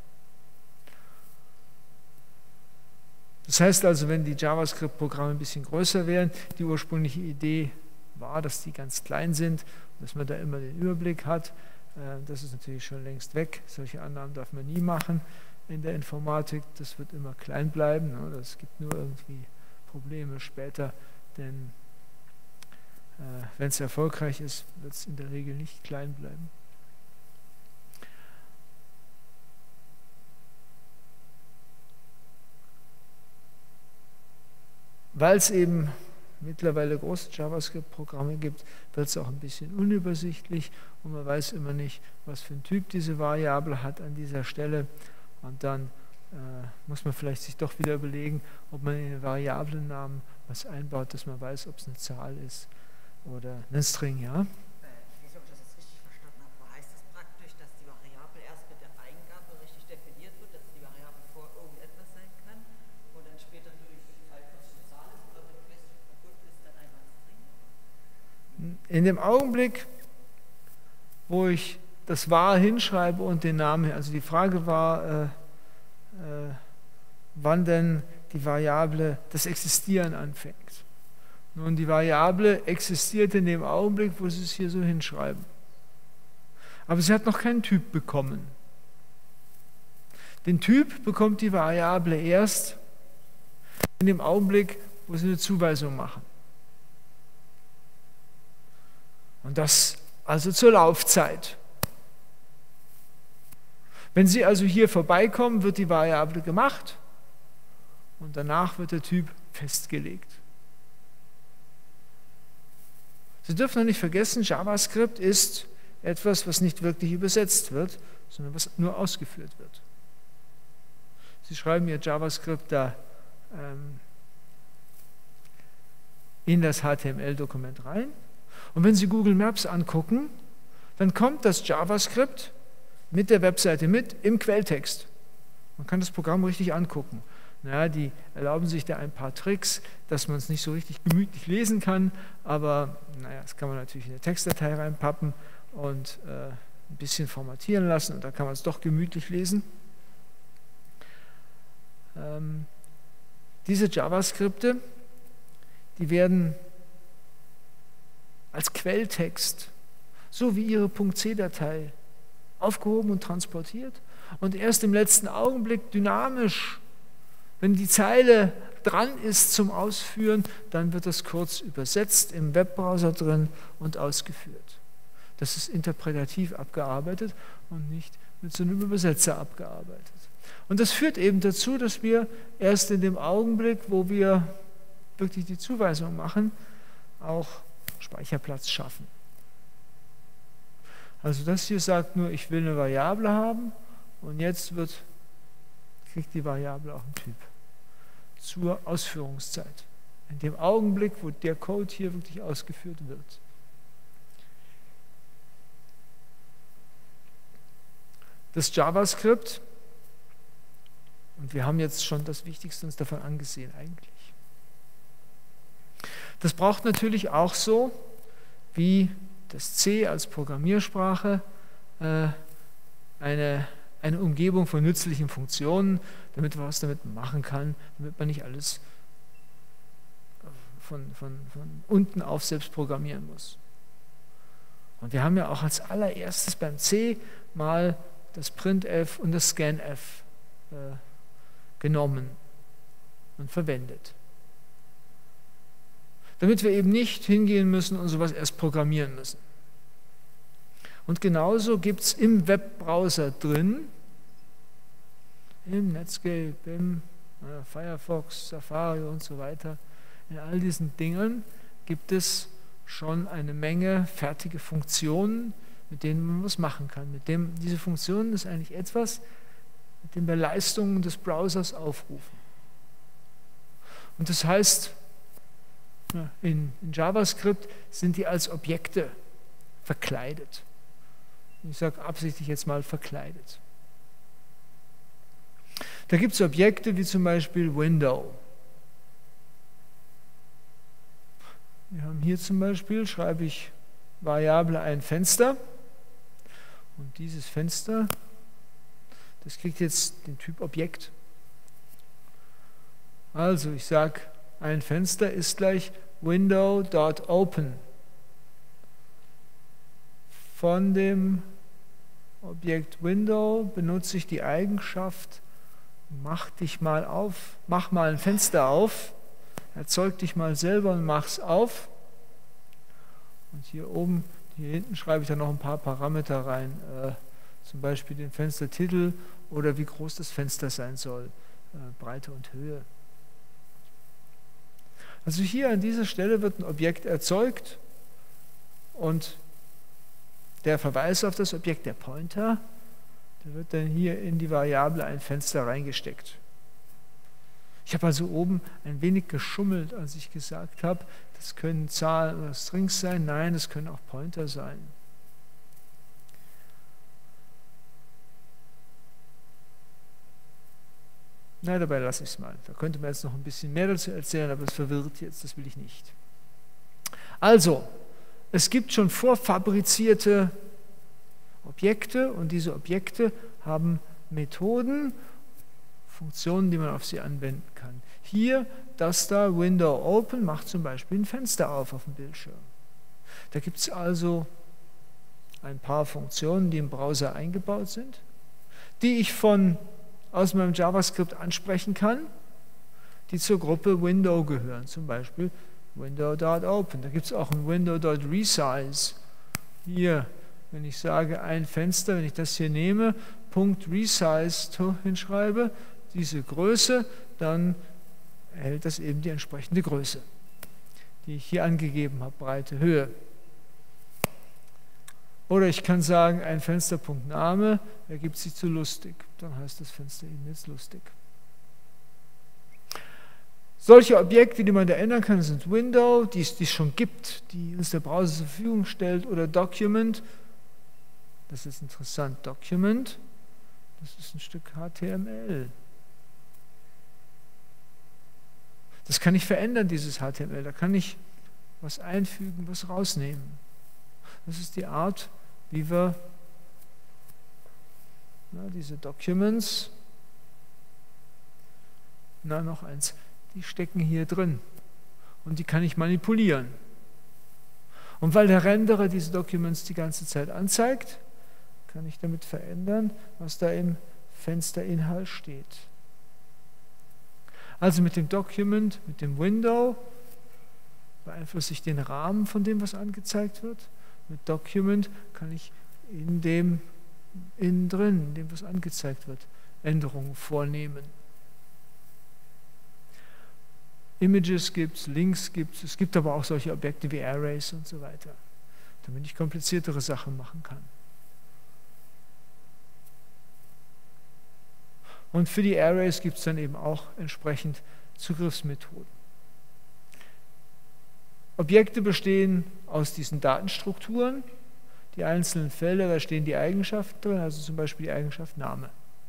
Das heißt also, wenn die JavaScript-Programme ein bisschen größer wären, die ursprüngliche Idee war, dass die ganz klein sind, dass man da immer den Überblick hat. Das ist natürlich schon längst weg. Solche Annahmen darf man nie machen in der Informatik. Das wird immer klein bleiben. Das gibt nur irgendwie Probleme später, denn wenn es erfolgreich ist, wird es in der Regel nicht klein bleiben. Weil es eben mittlerweile große JavaScript-Programme gibt, wird es auch ein bisschen unübersichtlich und man weiß immer nicht, was für ein Typ diese Variable hat an dieser Stelle. Und dann äh, muss man vielleicht sich doch wieder überlegen, ob man in den Variablennamen was einbaut, dass man weiß, ob es eine Zahl ist oder ein String, ja? Ich weiß nicht, ob ich das jetzt richtig verstanden habe, aber heißt das praktisch, dass die Variable erst mit der Eingabe richtig definiert wird, dass die Variable vor irgendetwas sein kann und dann später durch die eine Zahl ist oder wenn fest verbunden ist, dann einfach ein String? In dem Augenblick, wo ich das war hinschreibe und den Namen, also die Frage war, äh, äh, wann denn die Variable das Existieren anfängt. Nun, die Variable existiert in dem Augenblick, wo Sie es hier so hinschreiben. Aber sie hat noch keinen Typ bekommen. Den Typ bekommt die Variable erst in dem Augenblick, wo Sie eine Zuweisung machen. Und das also zur Laufzeit. Wenn Sie also hier vorbeikommen, wird die Variable gemacht und danach wird der Typ festgelegt. Sie dürfen noch nicht vergessen, JavaScript ist etwas, was nicht wirklich übersetzt wird, sondern was nur ausgeführt wird. Sie schreiben Ihr JavaScript da ähm, in das H T M L-Dokument rein. Und wenn Sie Google Maps angucken, dann kommt das JavaScript mit der Webseite mit im Quelltext. Man kann das Programm richtig angucken. Naja, die erlauben sich da ein paar Tricks, dass man es nicht so richtig gemütlich lesen kann, aber naja, das kann man natürlich in eine Textdatei reinpappen und äh, ein bisschen formatieren lassen und dann kann man es doch gemütlich lesen. Ähm, diese JavaScripte, die werden als Quelltext, so wie Ihre .c-Datei, aufgehoben und transportiert und erst im letzten Augenblick dynamisch, wenn die Zeile dran ist zum Ausführen, dann wird das kurz übersetzt im Webbrowser drin und ausgeführt. Das ist interpretativ abgearbeitet und nicht mit so einem Übersetzer abgearbeitet. Und das führt eben dazu, dass wir erst in dem Augenblick, wo wir wirklich die Zuweisung machen, auch Speicherplatz schaffen. Also das hier sagt nur, ich will eine Variable haben und jetzt wird, kriegt die Variable auch einen Typ zur Ausführungszeit. In dem Augenblick, wo der Code hier wirklich ausgeführt wird. Das JavaScript, und wir haben jetzt schon das Wichtigste uns davon angesehen eigentlich. Das braucht natürlich auch so, wie das C als Programmiersprache äh, eine, eine Umgebung von nützlichen Funktionen, damit man was damit machen kann, damit man nicht alles von, von, von unten auf selbst programmieren muss. Und wir haben ja auch als allererstes beim C mal das printf und das scanf äh, genommen und verwendet. Damit wir eben nicht hingehen müssen und sowas erst programmieren müssen. Und genauso gibt es im Webbrowser drin, im Netscape, im äh, Firefox, Safari und so weiter, in all diesen Dingen gibt es schon eine Menge fertige Funktionen, mit denen man was machen kann. Mit dem, diese Funktionen ist eigentlich etwas, mit dem wir Leistungen des Browsers aufrufen. Und das heißt, in, in JavaScript sind die als Objekte verkleidet. Ich sage absichtlich jetzt mal verkleidet. Da gibt es Objekte wie zum Beispiel Window. Wir haben hier zum Beispiel, schreibe ich Variable ein Fenster und dieses Fenster, das kriegt jetzt den Typ Objekt. Also ich sage, ein Fenster ist gleich window.open. Von dem Objekt Window benutze ich die Eigenschaft, mach dich mal auf, mach mal ein Fenster auf, erzeug dich mal selber und mach's auf. Und hier oben, hier hinten schreibe ich dann noch ein paar Parameter rein, äh, zum Beispiel den Fenstertitel oder wie groß das Fenster sein soll, äh, Breite und Höhe. Also hier an dieser Stelle wird ein Objekt erzeugt und der Verweis auf das Objekt, der Pointer, der wird dann hier in die Variable ein Fenster reingesteckt. Ich habe also oben ein wenig geschummelt, als ich gesagt habe, das können Zahlen oder Strings sein. Nein, das können auch Pointer sein. Na, dabei lasse ich es mal. Da könnte man jetzt noch ein bisschen mehr dazu erzählen, aber es verwirrt jetzt, das will ich nicht. Also, es gibt schon vorfabrizierte Objekte und diese Objekte haben Methoden, Funktionen, die man auf sie anwenden kann. Hier, das da, Window Open, macht zum Beispiel ein Fenster auf auf dem Bildschirm. Da gibt es also ein paar Funktionen, die im Browser eingebaut sind, die ich von aus meinem JavaScript ansprechen kann, die zur Gruppe Window gehören, zum Beispiel Window.open. Da gibt es auch ein Window.resize. Hier, wenn ich sage, ein Fenster, wenn ich das hier nehme, Punkt Resize hinschreibe, diese Größe, dann erhält das eben die entsprechende Größe, die ich hier angegeben habe, Breite, Höhe. Oder ich kann sagen, ein Fenster.name ergibt sich zu lustig. Dann heißt das Fenster eben jetzt lustig. Solche Objekte, die man da ändern kann, sind Window, die es, die es schon gibt, die uns der Browser zur Verfügung stellt, oder Document. Das ist interessant. Document, das ist ein Stück H T M L. Das kann ich verändern, dieses H T M L. Da kann ich was einfügen, was rausnehmen. Das ist die Art, wie wir na, diese Documents, na noch eins, die stecken hier drin und die kann ich manipulieren. Und weil der Renderer diese Documents die ganze Zeit anzeigt, kann ich damit verändern, was da im Fensterinhalt steht. Also mit dem Document, mit dem Window beeinflusse ich den Rahmen von dem, was angezeigt wird. Mit Document kann ich in dem innen drin, in dem was angezeigt wird, Änderungen vornehmen. Images gibt es, Links gibt es, es gibt aber auch solche Objekte wie Arrays und so weiter, damit ich kompliziertere Sachen machen kann. Und für die Arrays gibt es dann eben auch entsprechend Zugriffsmethoden. Objekte bestehen aus diesen Datenstrukturen. Die einzelnen Felder, da stehen die Eigenschaften drin, also zum Beispiel die Eigenschaft Name.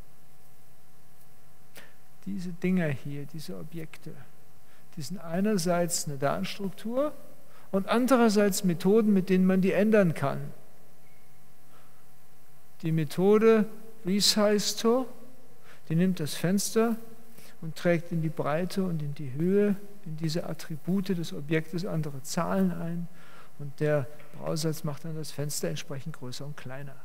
Diese Dinger hier, diese Objekte, die sind einerseits eine Datenstruktur und andererseits Methoden, mit denen man die ändern kann. Die Methode resize, die nimmt das Fenster und trägt in die Breite und in die Höhe, in diese Attribute des Objektes andere Zahlen ein Und der Browser macht dann das Fenster entsprechend größer und kleiner.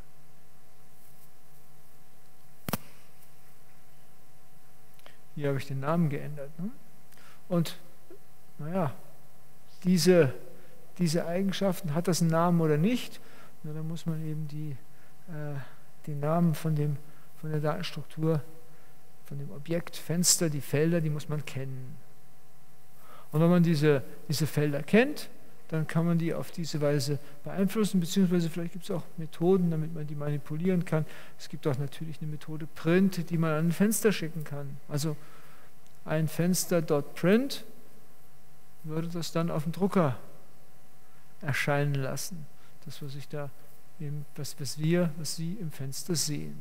Hier habe ich den Namen geändert. Ne? Und naja, diese, diese Eigenschaften, hat das einen Namen oder nicht? Na, dann muss man eben die, äh, die Namen von, dem, von der Datenstruktur, von dem Objekt, Fenster, die Felder, die muss man kennen. Und wenn man diese, diese Felder kennt, dann kann man die auf diese Weise beeinflussen, beziehungsweise vielleicht gibt es auch Methoden, damit man die manipulieren kann. Es gibt auch natürlich eine Methode Print, die man an ein Fenster schicken kann. Also ein Fenster.print würde das dann auf dem Drucker erscheinen lassen. Das, was ich da, eben, was, was wir, was Sie im Fenster sehen.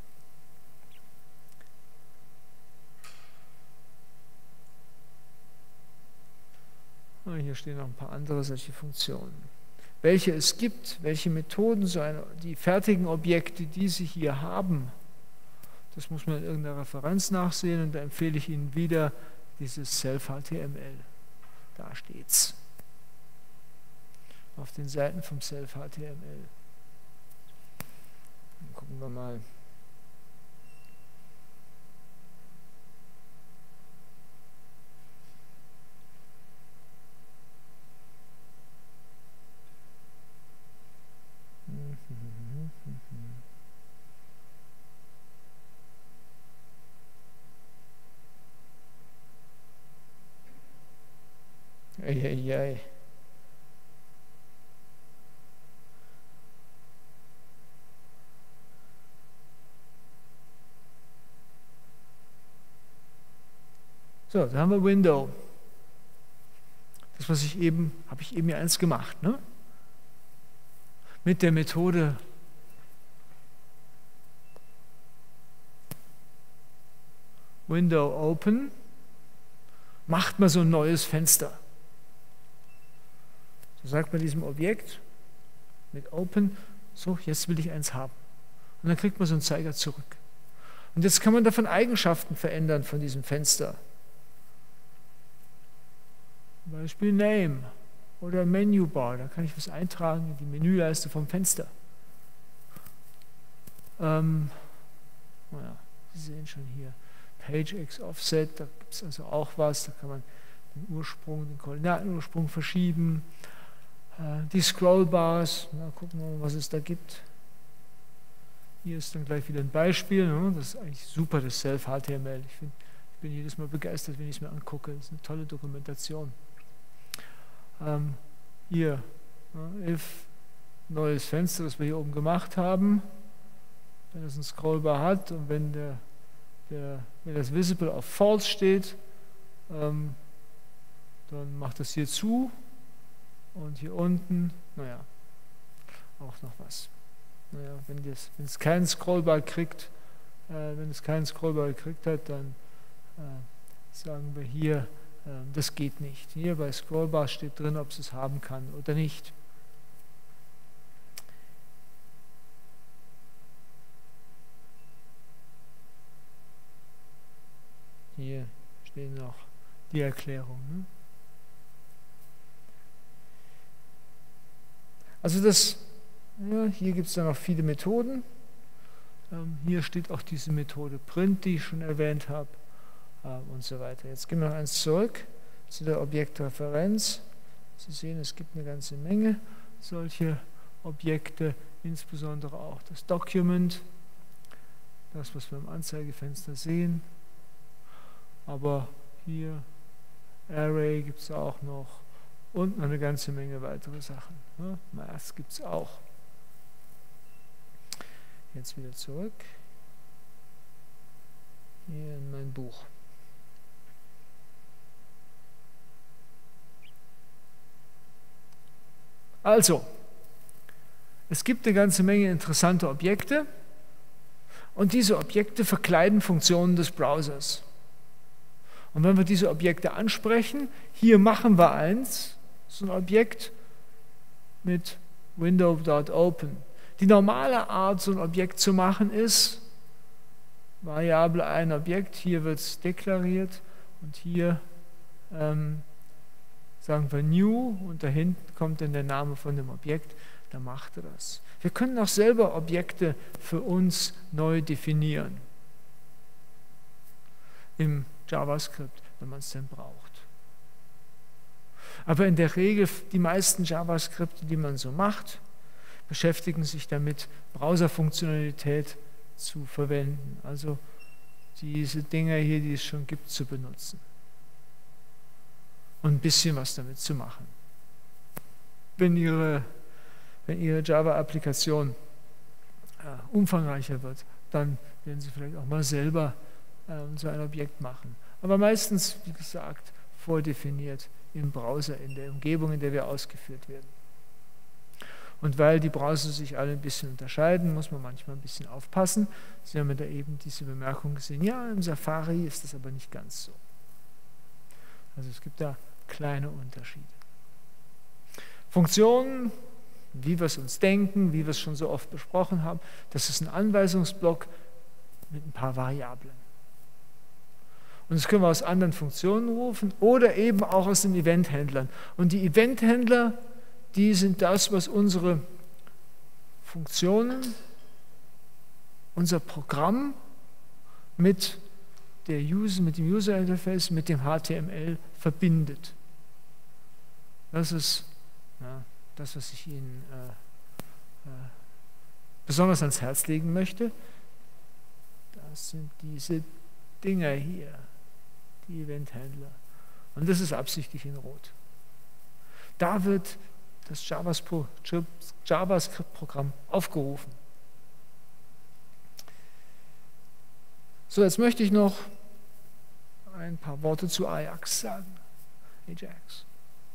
Hier stehen noch ein paar andere solche Funktionen. Welche es gibt, welche Methoden, so eine, die fertigen Objekte, die Sie hier haben, das muss man in irgendeiner Referenz nachsehen und da empfehle ich Ihnen wieder dieses Self-H T M L. Da steht's. Auf den Seiten vom Self-H T M L. Dann gucken wir mal. Eieiei. So, da haben wir Window. Das, was ich eben, habe ich eben ja eins gemacht, ne? Mit der Methode Window Open macht man so ein neues Fenster. So sagt man diesem Objekt mit Open, so, jetzt will ich eins haben. Und dann kriegt man so einen Zeiger zurück. Und jetzt kann man davon Eigenschaften verändern von diesem Fenster. Zum Beispiel Name oder Menübar, da kann ich was eintragen in die Menüleiste vom Fenster. Ähm, naja, Sie sehen schon hier, PageX Offset, da gibt es also auch was, da kann man den Ursprung, den Koordinatenursprung verschieben. Äh, die Scrollbars, na, gucken wir mal, was es da gibt. Hier ist dann gleich wieder ein Beispiel, ne? Das ist eigentlich super, das Self-H T M L. Ich, find, ich bin jedes Mal begeistert, wenn ich es mir angucke. Das ist eine tolle Dokumentation. Ähm, hier, ne? If, neues Fenster, das wir hier oben gemacht haben. Wenn es ein Scrollbar hat und wenn, der, der, wenn das Visible auf False steht, ähm, dann macht das hier zu. Und hier unten, naja, auch noch was. Naja, wenn, das, wenn es keinen Scrollbar kriegt, äh, wenn es keinen Scrollbar gekriegt hat, dann äh, sagen wir hier, äh, das geht nicht. Hier bei Scrollbar steht drin, ob es es haben kann oder nicht. Hier stehen noch die Erklärungen. Ne? Also das, ja, hier gibt es dann noch viele Methoden. Ähm, hier steht auch diese Methode Print, die ich schon erwähnt habe, äh, und so weiter. Jetzt gehen wir noch eins zurück zu der Objektreferenz. Sie sehen, es gibt eine ganze Menge solche Objekte, insbesondere auch das Document, das, was wir im Anzeigefenster sehen. Aber hier Array gibt es auch noch. Und noch eine ganze Menge weitere Sachen. Ne? Math gibt es auch. Jetzt wieder zurück. Hier in mein Buch. Also, es gibt eine ganze Menge interessante Objekte und diese Objekte verkleiden Funktionen des Browsers. Und wenn wir diese Objekte ansprechen, hier machen wir eins, so ein Objekt mit Window.open. Die normale Art, so ein Objekt zu machen, ist Variable ein Objekt, hier wird es deklariert und hier ähm, sagen wir new und dahinten kommt dann der Name von dem Objekt, dann macht er das. Wir können auch selber Objekte für uns neu definieren im JavaScript, wenn man es denn braucht. Aber in der Regel, die meisten JavaScripte, die man so macht, beschäftigen sich damit, Browserfunktionalität zu verwenden. Also diese Dinger hier, die es schon gibt, zu benutzen. Und ein bisschen was damit zu machen. Wenn Ihre, wenn Ihre Java-Applikation äh, umfangreicher wird, dann werden Sie vielleicht auch mal selber äh, so ein Objekt machen. Aber meistens, wie gesagt, vordefiniert im Browser, in der Umgebung, in der wir ausgeführt werden. Und weil die Browser sich alle ein bisschen unterscheiden, muss man manchmal ein bisschen aufpassen. Sie haben ja da eben diese Bemerkung gesehen, ja, im Safari ist das aber nicht ganz so. Also es gibt da kleine Unterschiede. Funktionen, wie wir es uns denken, wie wir es schon so oft besprochen haben, das ist ein Anweisungsblock mit ein paar Variablen. Und das können wir aus anderen Funktionen rufen oder eben auch aus den Eventhändlern. Und die Eventhändler, die sind das, was unsere Funktionen, unser Programm mit, der User, mit dem User Interface, mit dem H T M L verbindet. Das ist ja, das, was ich Ihnen äh, äh, besonders ans Herz legen möchte. Das sind diese Dinger hier, die Eventhändler. Und das ist absichtlich in Rot. Da wird das JavaScript-Programm aufgerufen. So, jetzt möchte ich noch ein paar Worte zu Ajax sagen. Ajax.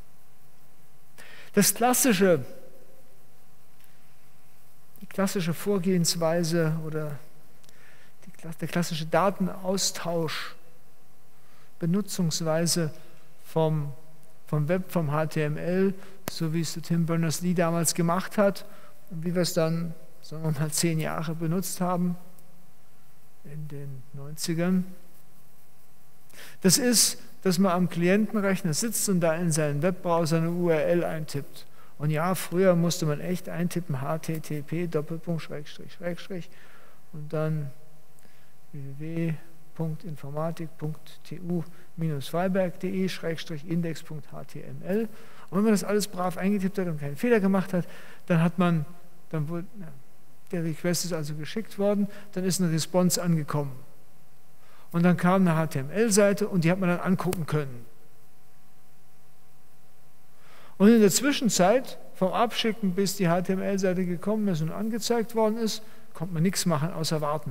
Das klassische, die klassische Vorgehensweise oder die, der klassische Datenaustausch, Benutzungsweise vom, vom Web, vom H T M L, so wie es Tim Berners-Lee damals gemacht hat und wie wir es dann, sagen wir mal, zehn Jahre benutzt haben in den neunzigern. Das ist, dass man am Klientenrechner sitzt und da in seinen Webbrowser eine U R L eintippt. Und ja, früher musste man echt eintippen, H T T P, Doppelpunkt, Schrägstrich, Schrägstrich und dann w w w punkt informatik punkt t u bindestrich freiberg punkt de Schrägstrich index punkt h t m l. Und wenn man das alles brav eingetippt hat und keinen Fehler gemacht hat, dann hat man, dann wurde, ja, der Request ist also geschickt worden, dann ist eine Response angekommen. Und dann kam eine H T M L-Seite und die hat man dann angucken können. Und in der Zwischenzeit, vom Abschicken bis die H T M L-Seite gekommen ist und angezeigt worden ist, konnte man nichts machen, außer warten.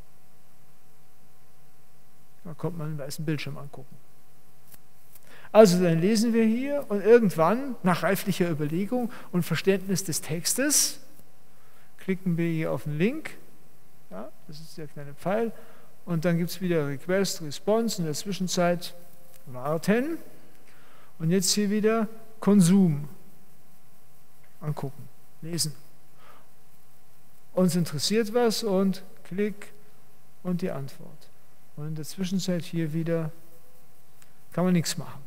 Da konnte man einen weißen Bildschirm angucken. Also dann lesen wir hier und irgendwann, nach reiflicher Überlegung und Verständnis des Textes, klicken wir hier auf den Link, ja, das ist der kleine Pfeil, und dann gibt es wieder Request, Response, in der Zwischenzeit warten und jetzt hier wieder Konsum angucken, lesen. Uns interessiert was und Klick und die Antwort. Und in der Zwischenzeit hier wieder kann man nichts machen.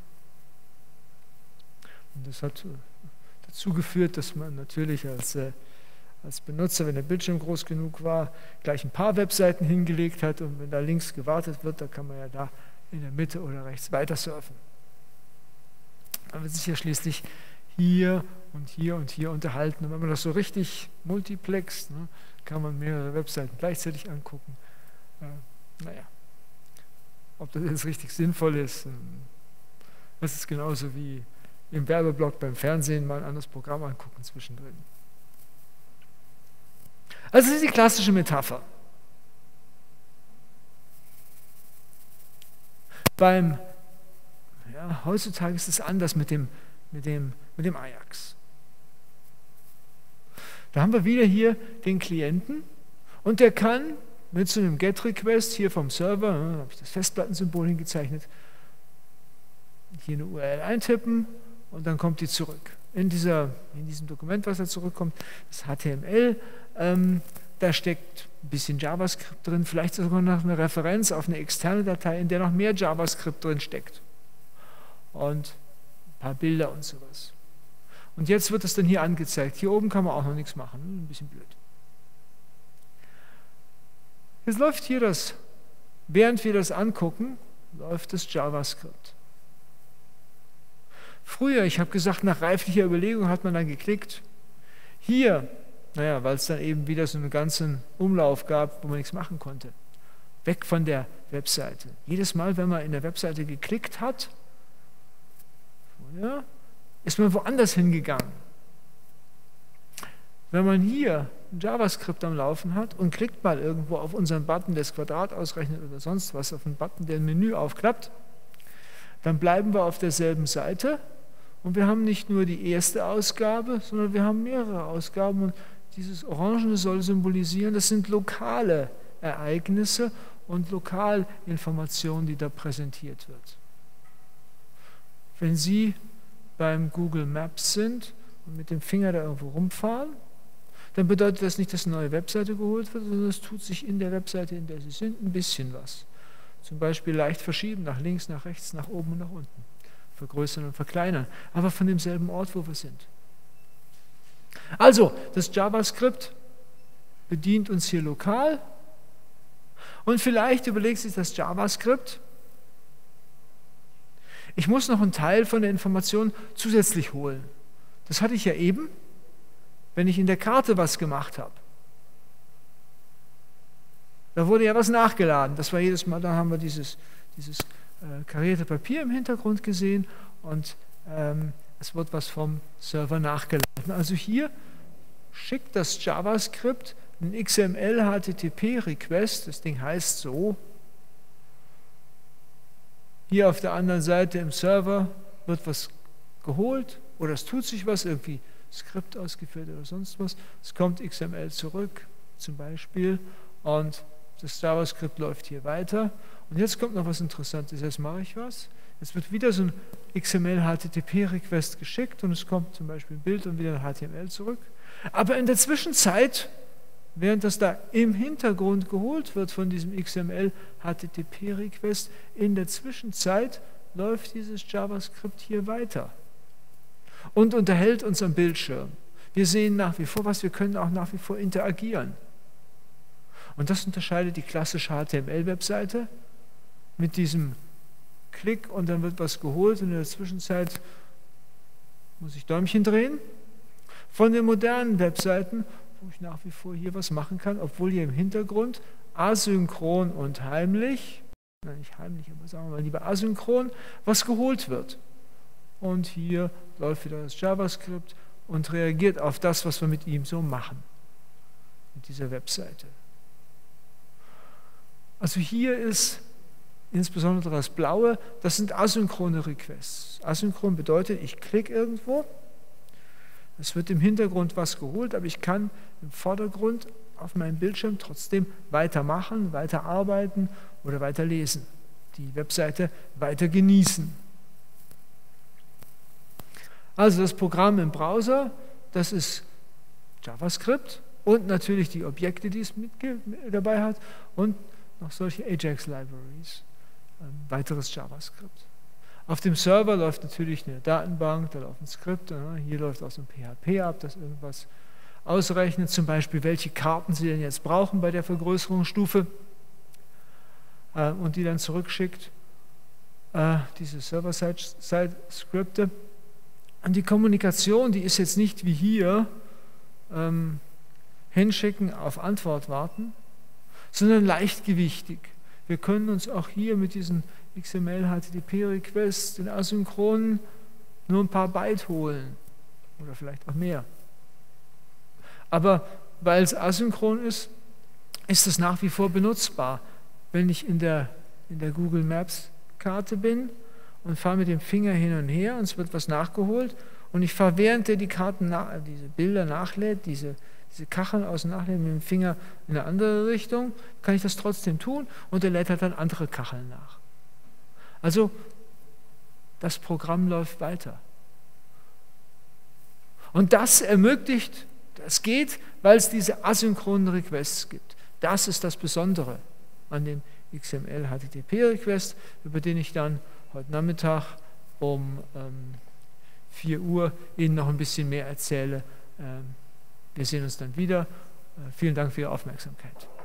Und das hat dazu geführt, dass man natürlich als, äh, als Benutzer, wenn der Bildschirm groß genug war, gleich ein paar Webseiten hingelegt hat und wenn da links gewartet wird, dann kann man ja da in der Mitte oder rechts weiter surfen. Man wird sich ja schließlich hier und hier und hier unterhalten. Und wenn man das so richtig multiplext, ne, kann man mehrere Webseiten gleichzeitig angucken. Äh, naja. Ob das jetzt richtig sinnvoll ist, das ist genauso wie im Werbeblock beim Fernsehen mal ein anderes Programm angucken zwischendrin. Also das ist die klassische Metapher. Beim, ja, heutzutage ist es anders mit dem, mit dem, mit dem Ajax. Da haben wir wieder hier den Klienten und der kann mit so einem GET-Request hier vom Server, da habe ich das Festplattensymbol hingezeichnet, hier eine U R L eintippen und dann kommt die zurück. In, dieser, in diesem Dokument, was da zurückkommt, das H T M L, ähm, da steckt ein bisschen JavaScript drin, vielleicht sogar noch eine Referenz auf eine externe Datei, in der noch mehr JavaScript drin steckt. Und paar Bilder und sowas. Und jetzt wird es dann hier angezeigt. Hier oben kann man auch noch nichts machen, ein bisschen blöd. Jetzt läuft hier das, während wir das angucken, läuft das JavaScript. Früher, ich habe gesagt, nach reiflicher Überlegung hat man dann geklickt. Hier, naja, weil es dann eben wieder so einen ganzen Umlauf gab, wo man nichts machen konnte. Weg von der Webseite. Jedes Mal, wenn man in der Webseite geklickt hat, ja, ist man woanders hingegangen. Wenn man hier ein JavaScript am Laufen hat und klickt mal irgendwo auf unseren Button, das Quadrat ausrechnet oder sonst was, auf einen Button, der ein Menü aufklappt, dann bleiben wir auf derselben Seite und wir haben nicht nur die erste Ausgabe, sondern wir haben mehrere Ausgaben und dieses Orangene soll symbolisieren, das sind lokale Ereignisse und Lokalinformationen, die da präsentiert wird. Wenn Sie beim Google Maps sind und mit dem Finger da irgendwo rumfahren, dann bedeutet das nicht, dass eine neue Webseite geholt wird, sondern es tut sich in der Webseite, in der Sie sind, ein bisschen was. Zum Beispiel leicht verschieben, nach links, nach rechts, nach oben und nach unten. Vergrößern und verkleinern, aber von demselben Ort, wo wir sind. Also, das JavaScript bedient uns hier lokal und vielleicht überlegt sich das JavaScript, ich muss noch einen Teil von der Information zusätzlich holen. Das hatte ich ja eben, wenn ich in der Karte was gemacht habe. Da wurde ja was nachgeladen. Das war jedes Mal, da haben wir dieses, dieses äh, karierte Papier im Hintergrund gesehen und ähm, es wird was vom Server nachgeladen. Also hier schickt das JavaScript einen X M L H T T P-Request, das Ding heißt so. Hier auf der anderen Seite im Server wird was geholt oder es tut sich was, irgendwie Skript ausgeführt oder sonst was. Es kommt X M L zurück zum Beispiel und das JavaScript läuft hier weiter. Und jetzt kommt noch was Interessantes. Jetzt mache ich was. Jetzt wird wieder so ein X M L H T T P-Request geschickt und es kommt zum Beispiel ein Bild und wieder ein H T M L zurück. Aber in der Zwischenzeit, während das da im Hintergrund geholt wird von diesem X M L H T T P-Request, in der Zwischenzeit läuft dieses JavaScript hier weiter und unterhält uns am Bildschirm. Wir sehen nach wie vor was, wir können auch nach wie vor interagieren. Und das unterscheidet die klassische H T M L-Webseite mit diesem Klick und dann wird was geholt und in der Zwischenzeit muss ich Däumchen drehen. Von den modernen Webseiten, wo ich nach wie vor hier was machen kann, obwohl hier im Hintergrund asynchron und heimlich, nein nicht heimlich, aber sagen wir mal lieber asynchron, was geholt wird. Und hier läuft wieder das JavaScript und reagiert auf das, was wir mit ihm so machen, mit dieser Webseite. Also hier ist insbesondere das Blaue, das sind asynchrone Requests. Asynchron bedeutet, ich klicke irgendwo, es wird im Hintergrund was geholt, aber ich kann im Vordergrund auf meinem Bildschirm trotzdem weitermachen, weiterarbeiten oder weiterlesen, die Webseite weiter genießen. Also das Programm im Browser, das ist JavaScript und natürlich die Objekte, die es mit dabei hat und noch solche Ajax-Libraries, ein weiteres JavaScript. Auf dem Server läuft natürlich eine Datenbank, da laufen Skripte, hier läuft auch so ein P H P ab, das irgendwas ausrechnet, zum Beispiel, welche Karten Sie denn jetzt brauchen bei der Vergrößerungsstufe und die dann zurückschickt, diese Server-Side-Skripte. Und die Kommunikation, die ist jetzt nicht wie hier, ähm, hinschicken, auf Antwort warten, sondern leichtgewichtig. Wir können uns auch hier mit diesen X M L H T T P-Requests, den asynchronen, nur ein paar Byte holen oder vielleicht auch mehr. Aber weil es asynchron ist, ist es nach wie vor benutzbar. Wenn ich in der, in der Google Maps Karte bin und fahre mit dem Finger hin und her und es wird was nachgeholt und ich fahre, während der die Karten, nach, diese Bilder nachlädt, diese, diese Kacheln aus dem Nachladen mit dem Finger in eine andere Richtung, kann ich das trotzdem tun und er lädt halt dann andere Kacheln nach. Also das Programm läuft weiter. Und das ermöglicht, das geht, weil es diese asynchronen Requests gibt. Das ist das Besondere an dem X M L H T T P-Request, über den ich dann heute Nachmittag um ähm, vier Uhr Ihnen noch ein bisschen mehr erzähle. Wir sehen uns dann wieder. Vielen Dank für Ihre Aufmerksamkeit.